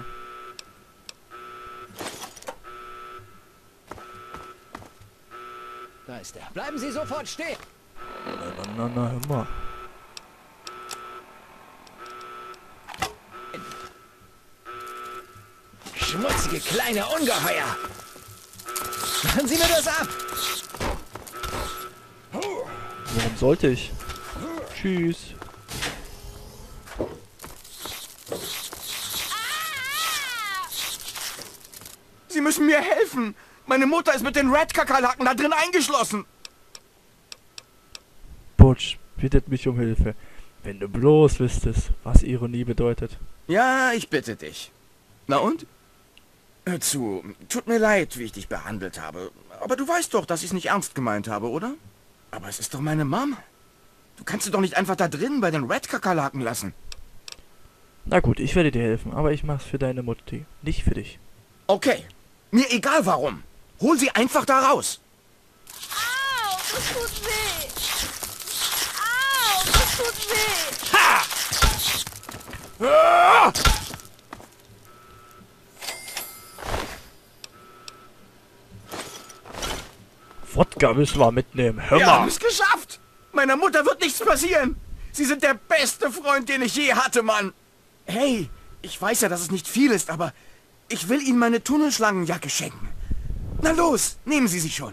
Da ist er. Bleiben Sie sofort stehen! Na, na, na, na, hör mal. Schmutzige kleine Ungeheuer! Machen Sie mir das ab! Warum sollte ich? Tschüss. Sie müssen mir helfen! Meine Mutter ist mit den Red-Kakerlaken da drin eingeschlossen! Butch bittet mich um Hilfe. Wenn du bloß wüsstest, was Ironie bedeutet. Ja, ich bitte dich. Na und? Hör zu, tut mir leid, wie ich dich behandelt habe. Aber du weißt doch, dass ich es nicht ernst gemeint habe, oder? Aber es ist doch meine Mom. Du kannst sie doch nicht einfach da drin bei den Red-Kakerlaken lassen. Na gut, ich werde dir helfen, aber ich mach's für deine Mutti, nicht für dich. Okay, mir egal warum. Hol sie einfach da raus. Au, das tut weh. Au, das tut weh. Ha! Ah! Wodka müssen wir mitnehmen. Hör Wir mal. haben es geschafft. Meiner Mutter wird nichts passieren. Sie sind der beste Freund, den ich je hatte, Mann. Hey, ich weiß ja, dass es nicht viel ist, aber ich will Ihnen meine Tunnelschlangenjacke schenken. Na los, nehmen Sie sie schon.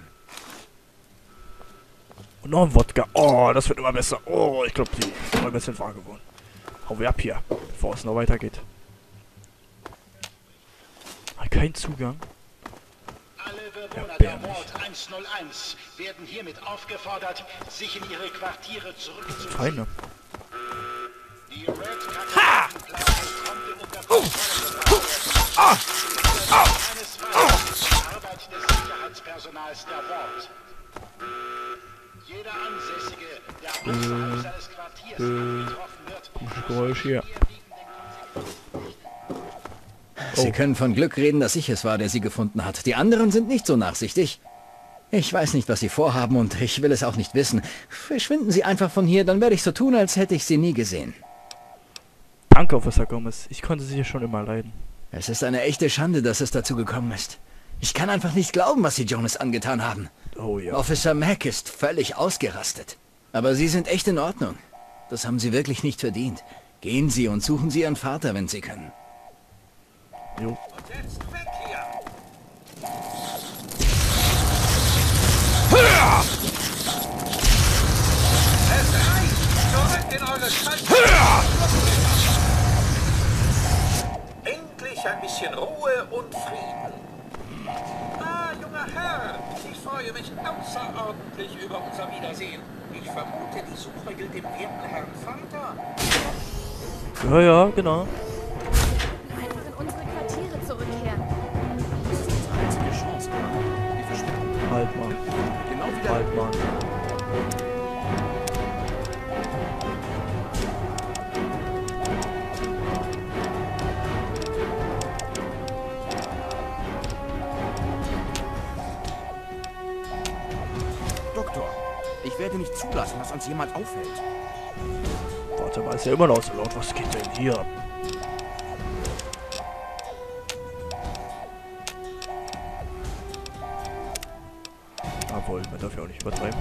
Und noch ein Wodka. Oh, das wird immer besser. Oh, ich glaube, die ist immer ein bisschen wahr geworden. Hau wir ab hier, bevor es noch weitergeht. Kein Zugang. Alle Bewohner der Vault hunderteins werden hiermit aufgefordert, sich in ihre Quartiere zurückzuziehen. Feine. Die Red-Kakerlaken-Plage konnte unter Kontrolle Ah! Ah! die Arbeit des Sicherheitspersonals der Vault. Jeder Ansässige, der außerhalb seines Quartiers angetroffen wird, Komisches Geräusch hier. Sie können von Glück reden, dass ich es war, der sie gefunden hat. Die anderen sind nicht so nachsichtig. Ich weiß nicht, was sie vorhaben und ich will es auch nicht wissen. Verschwinden Sie einfach von hier, dann werde ich so tun, als hätte ich sie nie gesehen. Danke, Officer Gomez. Ich konnte sie hier schon immer leiden. Es ist eine echte Schande, dass es dazu gekommen ist. Ich kann einfach nicht glauben, was Sie Jonas angetan haben. Oh ja. Officer Mack ist völlig ausgerastet. Aber Sie sind echt in Ordnung. Das haben Sie wirklich nicht verdient. Gehen Sie und suchen Sie Ihren Vater, wenn Sie können. Jo. Und jetzt weg hier! Es reicht! Zurück in eure Schaltung! Endlich ein bisschen Ruhe und Frieden. Ah, junger Herr, ich freue mich außerordentlich über unser Wiedersehen. Ich vermute, die Suche gilt dem werten Herrn Vater. Ja, ja, genau. Einfach in unsere Quartiere zurückkehren. Das ist unsere einzige Chance, Mann. Wir verschwinden. Halt mal. Genau wie der... Halt mal. Doktor, ich werde nicht zulassen, dass uns jemand aufhält. Warte mal, ist ja immer noch so laut. Was geht denn hier ab? Jawohl, man darf ja auch nicht übertreiben.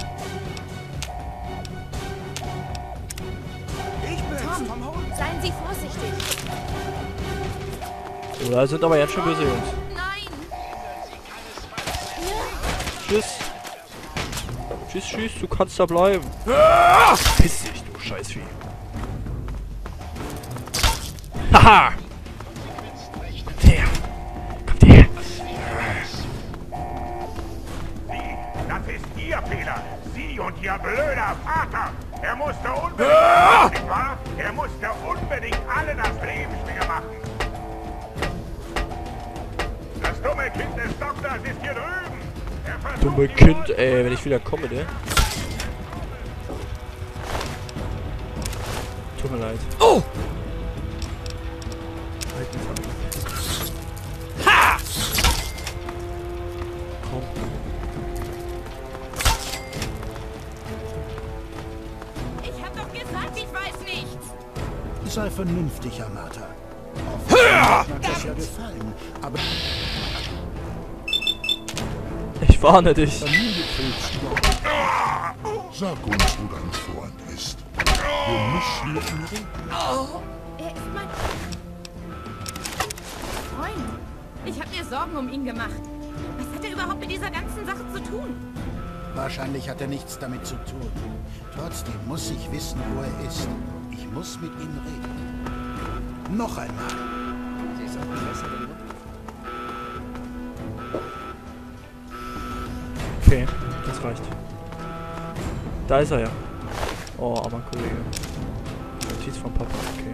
Ich bin's, Tom, Tom Holmes. seien Sie vorsichtig. Oder sind aber jetzt schon böse Jungs. Nein! Tschüss. Tschüss, tschüss, du kannst da bleiben. Piss dich, du Scheißvieh. Haha! Kommt her! Kommt her! Das ist Ihr Fehler. Sie und Ihr blöder Vater. Er musste unbedingt, nicht wahr? Er musste unbedingt alle das Leben schwer machen. Das dumme Kind des Doktors ist hier drüben. Er versucht, Dumme Kind, ey, wenn ich wieder komme, ne? Tut mir leid. Oh! Ha! Komm. Ich hab doch gesagt, ich weiß nichts. Sei vernünftig, Amata. Offensichtlich mag das ja gefallen, aber... Ich warne dich. Sag uns, wo dein Freund ist. Wir müssen mit ihm reden. Oh. Er ist mein Freund. Ich habe mir Sorgen um ihn gemacht. Was hat er überhaupt mit dieser ganzen Sache zu tun? Wahrscheinlich hat er nichts damit zu tun. Trotzdem muss ich wissen, wo er ist. Ich muss mit ihm reden. Noch einmal. Sie ist Okay, das reicht. Da ist er ja. Oh, armer Kollege. Notiz vom Papa, okay.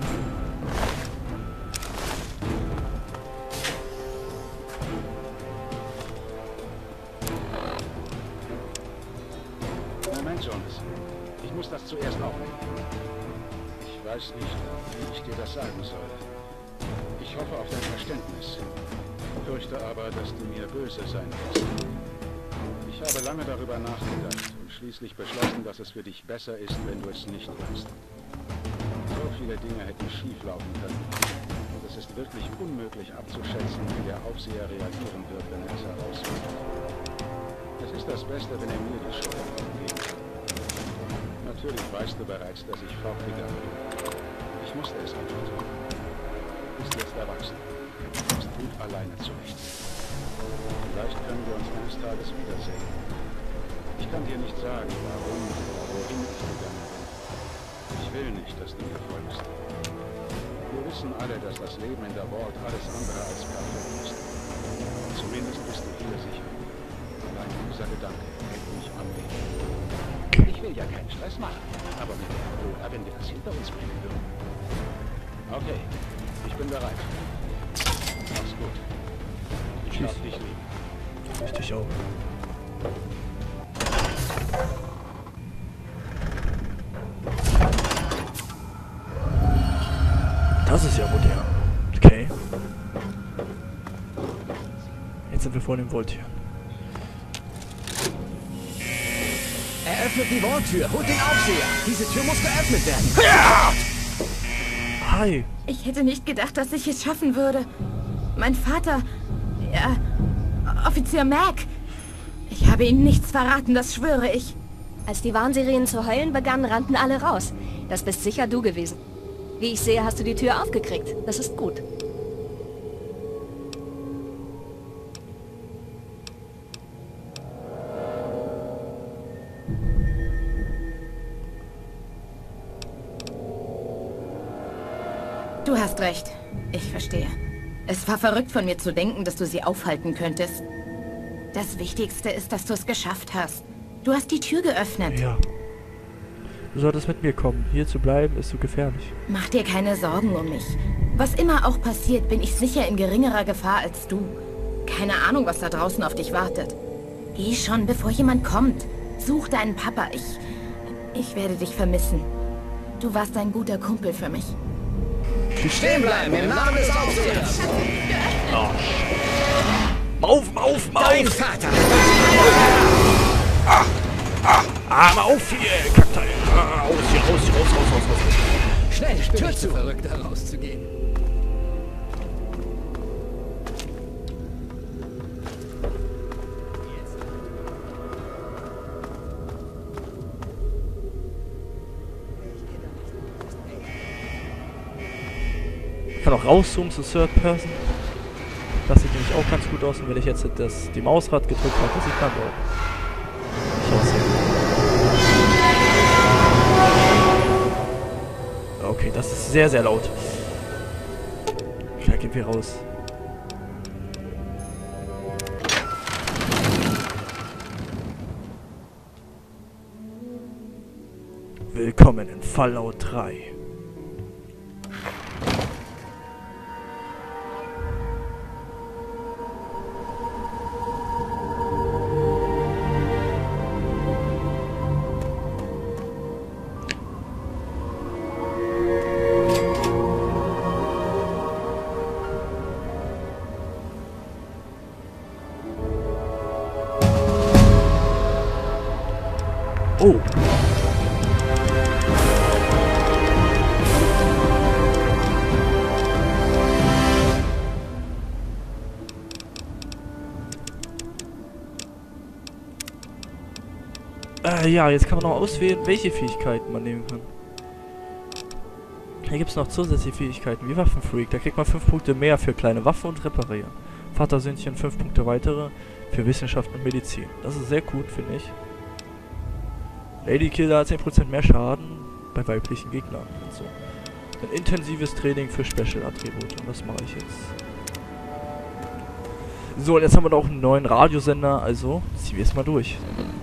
Moment, Jonas. Ich muss das zuerst aufnehmen. Ich weiß nicht, wie ich dir das sagen soll. Ich hoffe auf dein Verständnis. Fürchte aber, dass du mir böse sein wirst. Ich habe lange darüber nachgedacht und schließlich beschlossen, dass es für dich besser ist, wenn du es nicht weißt. So viele Dinge hätten schief laufen können. Und es ist wirklich unmöglich abzuschätzen, wie der Aufseher reagieren wird, wenn er es herausfindet. Es ist das Beste, wenn er mir die Schuld davon geben kann. Natürlich weißt du bereits, dass ich fortgegangen bin. Ich musste es einfach tun. Du bist jetzt erwachsen. Du bist gut alleine zurecht. Vielleicht können wir uns eines Tages wiedersehen. Ich kann dir nicht sagen, warum oder wohin ich gegangen bin. Ich will nicht, dass du mir folgst. Wir wissen alle, dass das Leben in der Vault alles andere als perfekt ist. Zumindest bist du hier sicher. Allein dieser Gedanke hält mich am Leben. Ich will ja keinen Stress machen, aber mir wäre wohler, wenn wir das hinter uns bringen würden. Okay, ich bin bereit. Mach's gut. Ich hab dich lieb. Ich dich auch. Das ist ja modern. Okay. Jetzt sind wir vor dem Vault-Tür. Eröffnet die Vault-Tür. Holt den Aufseher. Diese Tür muss geöffnet werden. Ja! Hi. Ich hätte nicht gedacht, dass ich es schaffen würde. Mein Vater... Ja... Offizier Mac. Ich habe Ihnen nichts verraten, das schwöre ich. Als die Warnsirenen zu heulen begannen, rannten alle raus. Das bist sicher du gewesen. Wie ich sehe, hast du die Tür aufgekriegt. Das ist gut. Du hast recht. Ich verstehe. Es war verrückt von mir zu denken, dass du sie aufhalten könntest. Das Wichtigste ist, dass du es geschafft hast. Du hast die Tür geöffnet. Ja. Du solltest mit mir kommen. Hier zu bleiben ist so gefährlich. Mach dir keine Sorgen um mich. Was immer auch passiert, bin ich sicher in geringerer Gefahr als du. Keine Ahnung, was da draußen auf dich wartet. Geh schon, bevor jemand kommt. Such deinen Papa. Ich... Ich werde dich vermissen. Du warst ein guter Kumpel für mich. Stehen bleiben, im Namen des Aufsehers! Oh. Mauf, mauf, mauf! Dein Vater! Ah, ah, ah, mal auf hier, Kackteil! Ah, raus hier, raus hier, raus, raus, raus, raus, raus. Schnell, ich bin nicht so verrückt, da rauszugehen. Ich kann auch rauszoomen zu Third Person. Das sieht nämlich auch ganz gut aus. Und wenn ich jetzt das, die Mausrad gedrückt habe, das sieht man auch. Okay, das ist sehr, sehr laut. Klar, gehen wir raus. Willkommen in Fallout drei. Oh. Äh, ja, jetzt kann man noch auswählen, welche Fähigkeiten man nehmen kann. Hier gibt es noch zusätzliche Fähigkeiten, wie Waffenfreak. Da kriegt man fünf Punkte mehr für kleine Waffen und Reparieren. Vatersöhnchen fünf Punkte weitere für Wissenschaft und Medizin. Das ist sehr gut, finde ich. Ladykiller hat zehn Prozent mehr Schaden bei weiblichen Gegnern und so. Ein intensives Training für Special-Attribute. Und das mache ich jetzt. So, und jetzt haben wir noch einen neuen Radiosender, also ziehen wir es mal durch.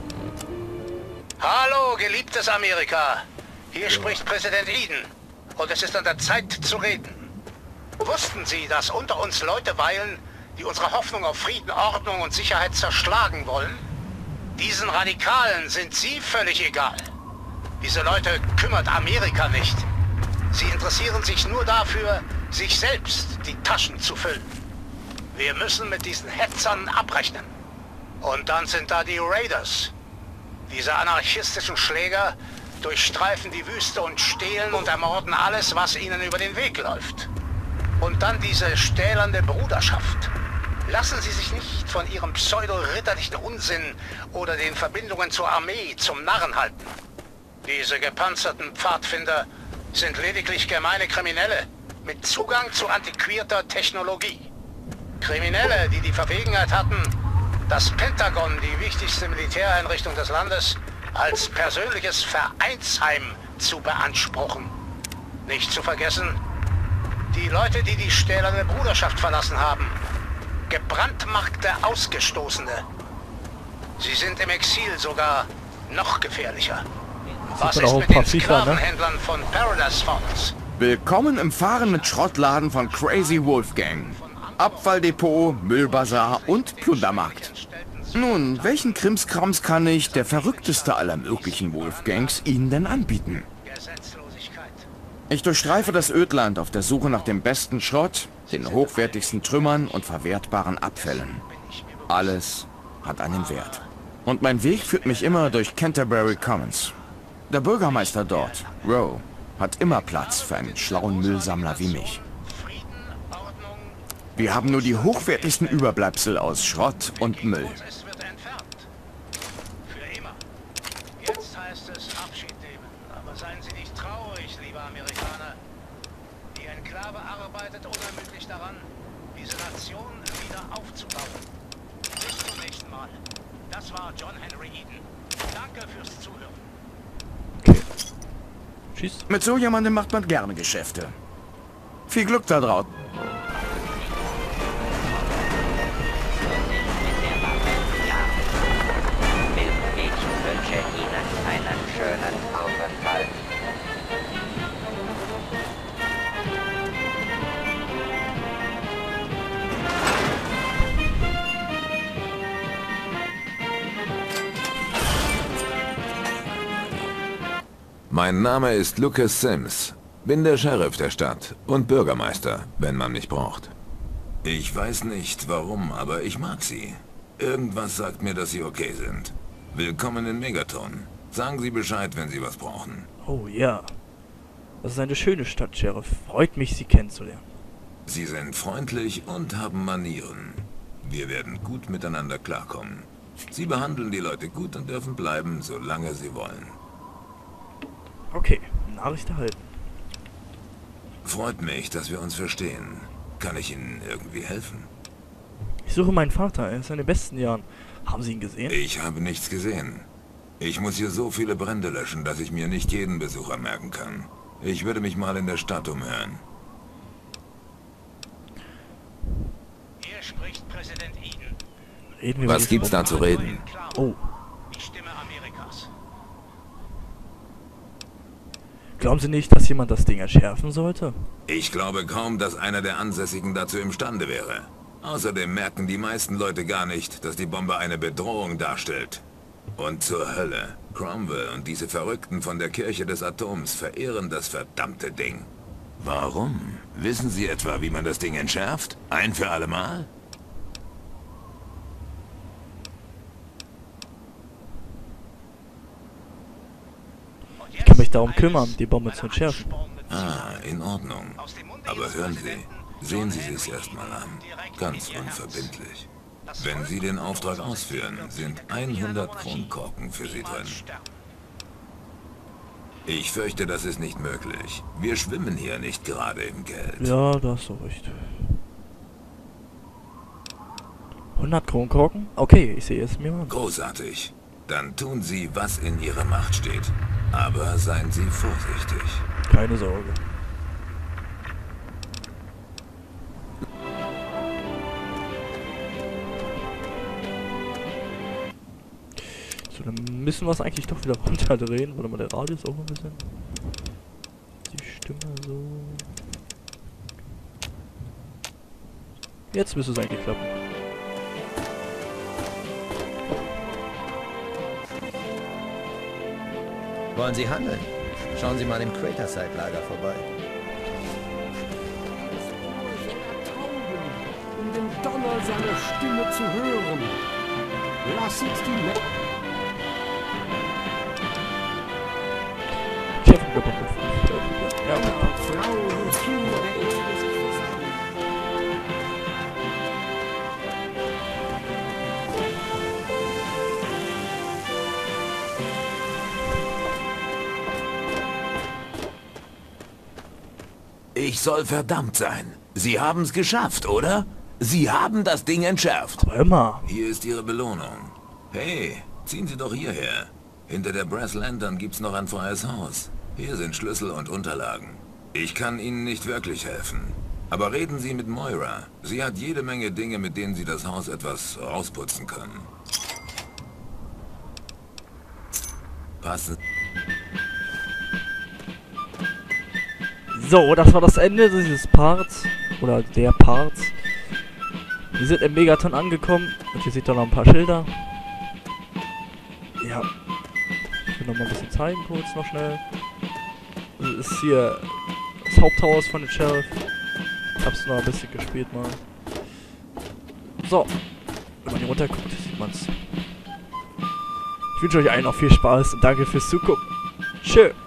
Hallo, geliebtes Amerika. Hier spricht Präsident Eden. Und es ist an der Zeit zu reden. Wussten Sie, dass unter uns Leute weilen, die unsere Hoffnung auf Frieden, Ordnung und Sicherheit zerschlagen wollen? Diesen Radikalen sind Sie völlig egal. Diese Leute kümmert Amerika nicht. Sie interessieren sich nur dafür, sich selbst die Taschen zu füllen. Wir müssen mit diesen Hetzern abrechnen. Und dann sind da die Raiders. Diese anarchistischen Schläger durchstreifen die Wüste und stehlen und ermorden alles, was ihnen über den Weg läuft. Und dann diese stählernde Bruderschaft. Lassen Sie sich nicht von Ihrem pseudo-ritterlichen Unsinn oder den Verbindungen zur Armee zum Narren halten. Diese gepanzerten Pfadfinder sind lediglich gemeine Kriminelle mit Zugang zu antiquierter Technologie. Kriminelle, die die Verwegenheit hatten, das Pentagon, die wichtigste Militäreinrichtung des Landes, als persönliches Vereinsheim zu beanspruchen. Nicht zu vergessen, die Leute, die die stählerne Bruderschaft verlassen haben. Gebrandmarkte Ausgestoßene. Sie sind im Exil sogar noch gefährlicher. Was ist mit den Sklavenhändlern von Paradise Falls? Willkommen im fahrenden Schrottladen von Crazy Wolfgang. Abfalldepot, Müllbazar und Plundermarkt. Nun, welchen Krimskrams kann ich, der verrückteste aller möglichen Wolfgangs, Ihnen denn anbieten? Ich durchstreife das Ödland auf der Suche nach dem besten Schrott, den hochwertigsten Trümmern und verwertbaren Abfällen. Alles hat einen Wert. Und mein Weg führt mich immer durch Canterbury Commons. Der Bürgermeister dort, Rowe, hat immer Platz für einen schlauen Müllsammler wie mich. Wir haben nur die hochwertigsten Überbleibsel aus Schrott und Müll. Jetzt heißt es Abschied nehmen. Aber seien Sie nicht traurig, liebe Amerikaner. Die Enklave arbeitet unermüdlich daran, diese Nation wieder aufzubauen. Bis zum nächsten Mal. Das war John Henry Eden. Danke fürs Zuhören. Okay. Tschüss. Mit so jemandem macht man gerne Geschäfte. Viel Glück da draußen. Mein Name ist Lucas Sims, bin der Sheriff der Stadt und Bürgermeister, wenn man mich braucht. Ich weiß nicht warum, aber ich mag sie. Irgendwas sagt mir, dass sie okay sind. Willkommen in Megaton. Sagen Sie Bescheid, wenn Sie was brauchen. Oh ja. Das ist eine schöne Stadt, Sheriff. Freut mich, Sie kennenzulernen. Sie sind freundlich und haben Manieren. Wir werden gut miteinander klarkommen. Sie behandeln die Leute gut und dürfen bleiben, solange sie wollen. Okay, Nachricht erhalten. Freut mich, dass wir uns verstehen. Kann ich Ihnen irgendwie helfen? Ich suche meinen Vater, er ist in den besten Jahren. Haben Sie ihn gesehen? Ich habe nichts gesehen. Ich muss hier so viele Brände löschen, dass ich mir nicht jeden Besucher merken kann. Ich würde mich mal in der Stadt umhören. Hier spricht Präsident Eden. Reden wir Was gibt's da zu reden? Oh. Die Stimme Amerikas. Glauben Sie nicht, dass jemand das Ding entschärfen sollte? Ich glaube kaum, dass einer der Ansässigen dazu imstande wäre. Außerdem merken die meisten Leute gar nicht, dass die Bombe eine Bedrohung darstellt. Und zur Hölle. Cromwell und diese Verrückten von der Kirche des Atoms verehren das verdammte Ding. Warum? Wissen Sie etwa, wie man das Ding entschärft? Ein für alle Mal? Ich kann mich darum kümmern, die Bombe zu entschärfen. Ah, in Ordnung. Aber hören Sie, sehen Sie sich's erstmal an. Ganz unverbindlich. Wenn Sie den Auftrag ausführen, sind hundert Kronkorken für Sie drin. Ich fürchte, das ist nicht möglich. Wir schwimmen hier nicht gerade im Geld. Ja, da hast du recht. hundert Kronkorken? Okay, ich sehe es mir mal. Großartig. Dann tun Sie, was in Ihrer Macht steht. Aber seien Sie vorsichtig. Keine Sorge. So, dann müssen wir es eigentlich doch wieder runterdrehen. Warte mal, der Radius auch ein bisschen. Die Stimme so. Jetzt müsste es eigentlich klappen. Wollen Sie handeln? Schauen Sie mal im Craterside-Lager vorbei. Um den Donner seiner Stimme zu hören. Lasset die Le Ja, Frauen und Kinder der Erde sich versammeln. Ich soll verdammt sein. Sie haben es geschafft, oder? Sie haben das Ding entschärft. Aber immer. Hier ist Ihre Belohnung. Hey, ziehen Sie doch hierher. Hinter der Brass Lantern gibt's noch ein freies Haus. Hier sind Schlüssel und Unterlagen. Ich kann Ihnen nicht wirklich helfen. Aber reden Sie mit Moira. Sie hat jede Menge Dinge, mit denen Sie das Haus etwas rausputzen können. Passen. So, das war das Ende dieses Parts. Oder der Parts. Wir sind im Megaton angekommen. Und hier seht ihr noch ein paar Schilder. Ja. Ich will noch mal ein bisschen zeigen, kurz noch schnell. Das ist hier das Haupthaus von den Sheriff. Ich hab's noch ein bisschen gespielt mal. So. Wenn man hier runter guckt, sieht man's. Ich wünsche euch allen noch viel Spaß und danke fürs Zugucken. Tschö.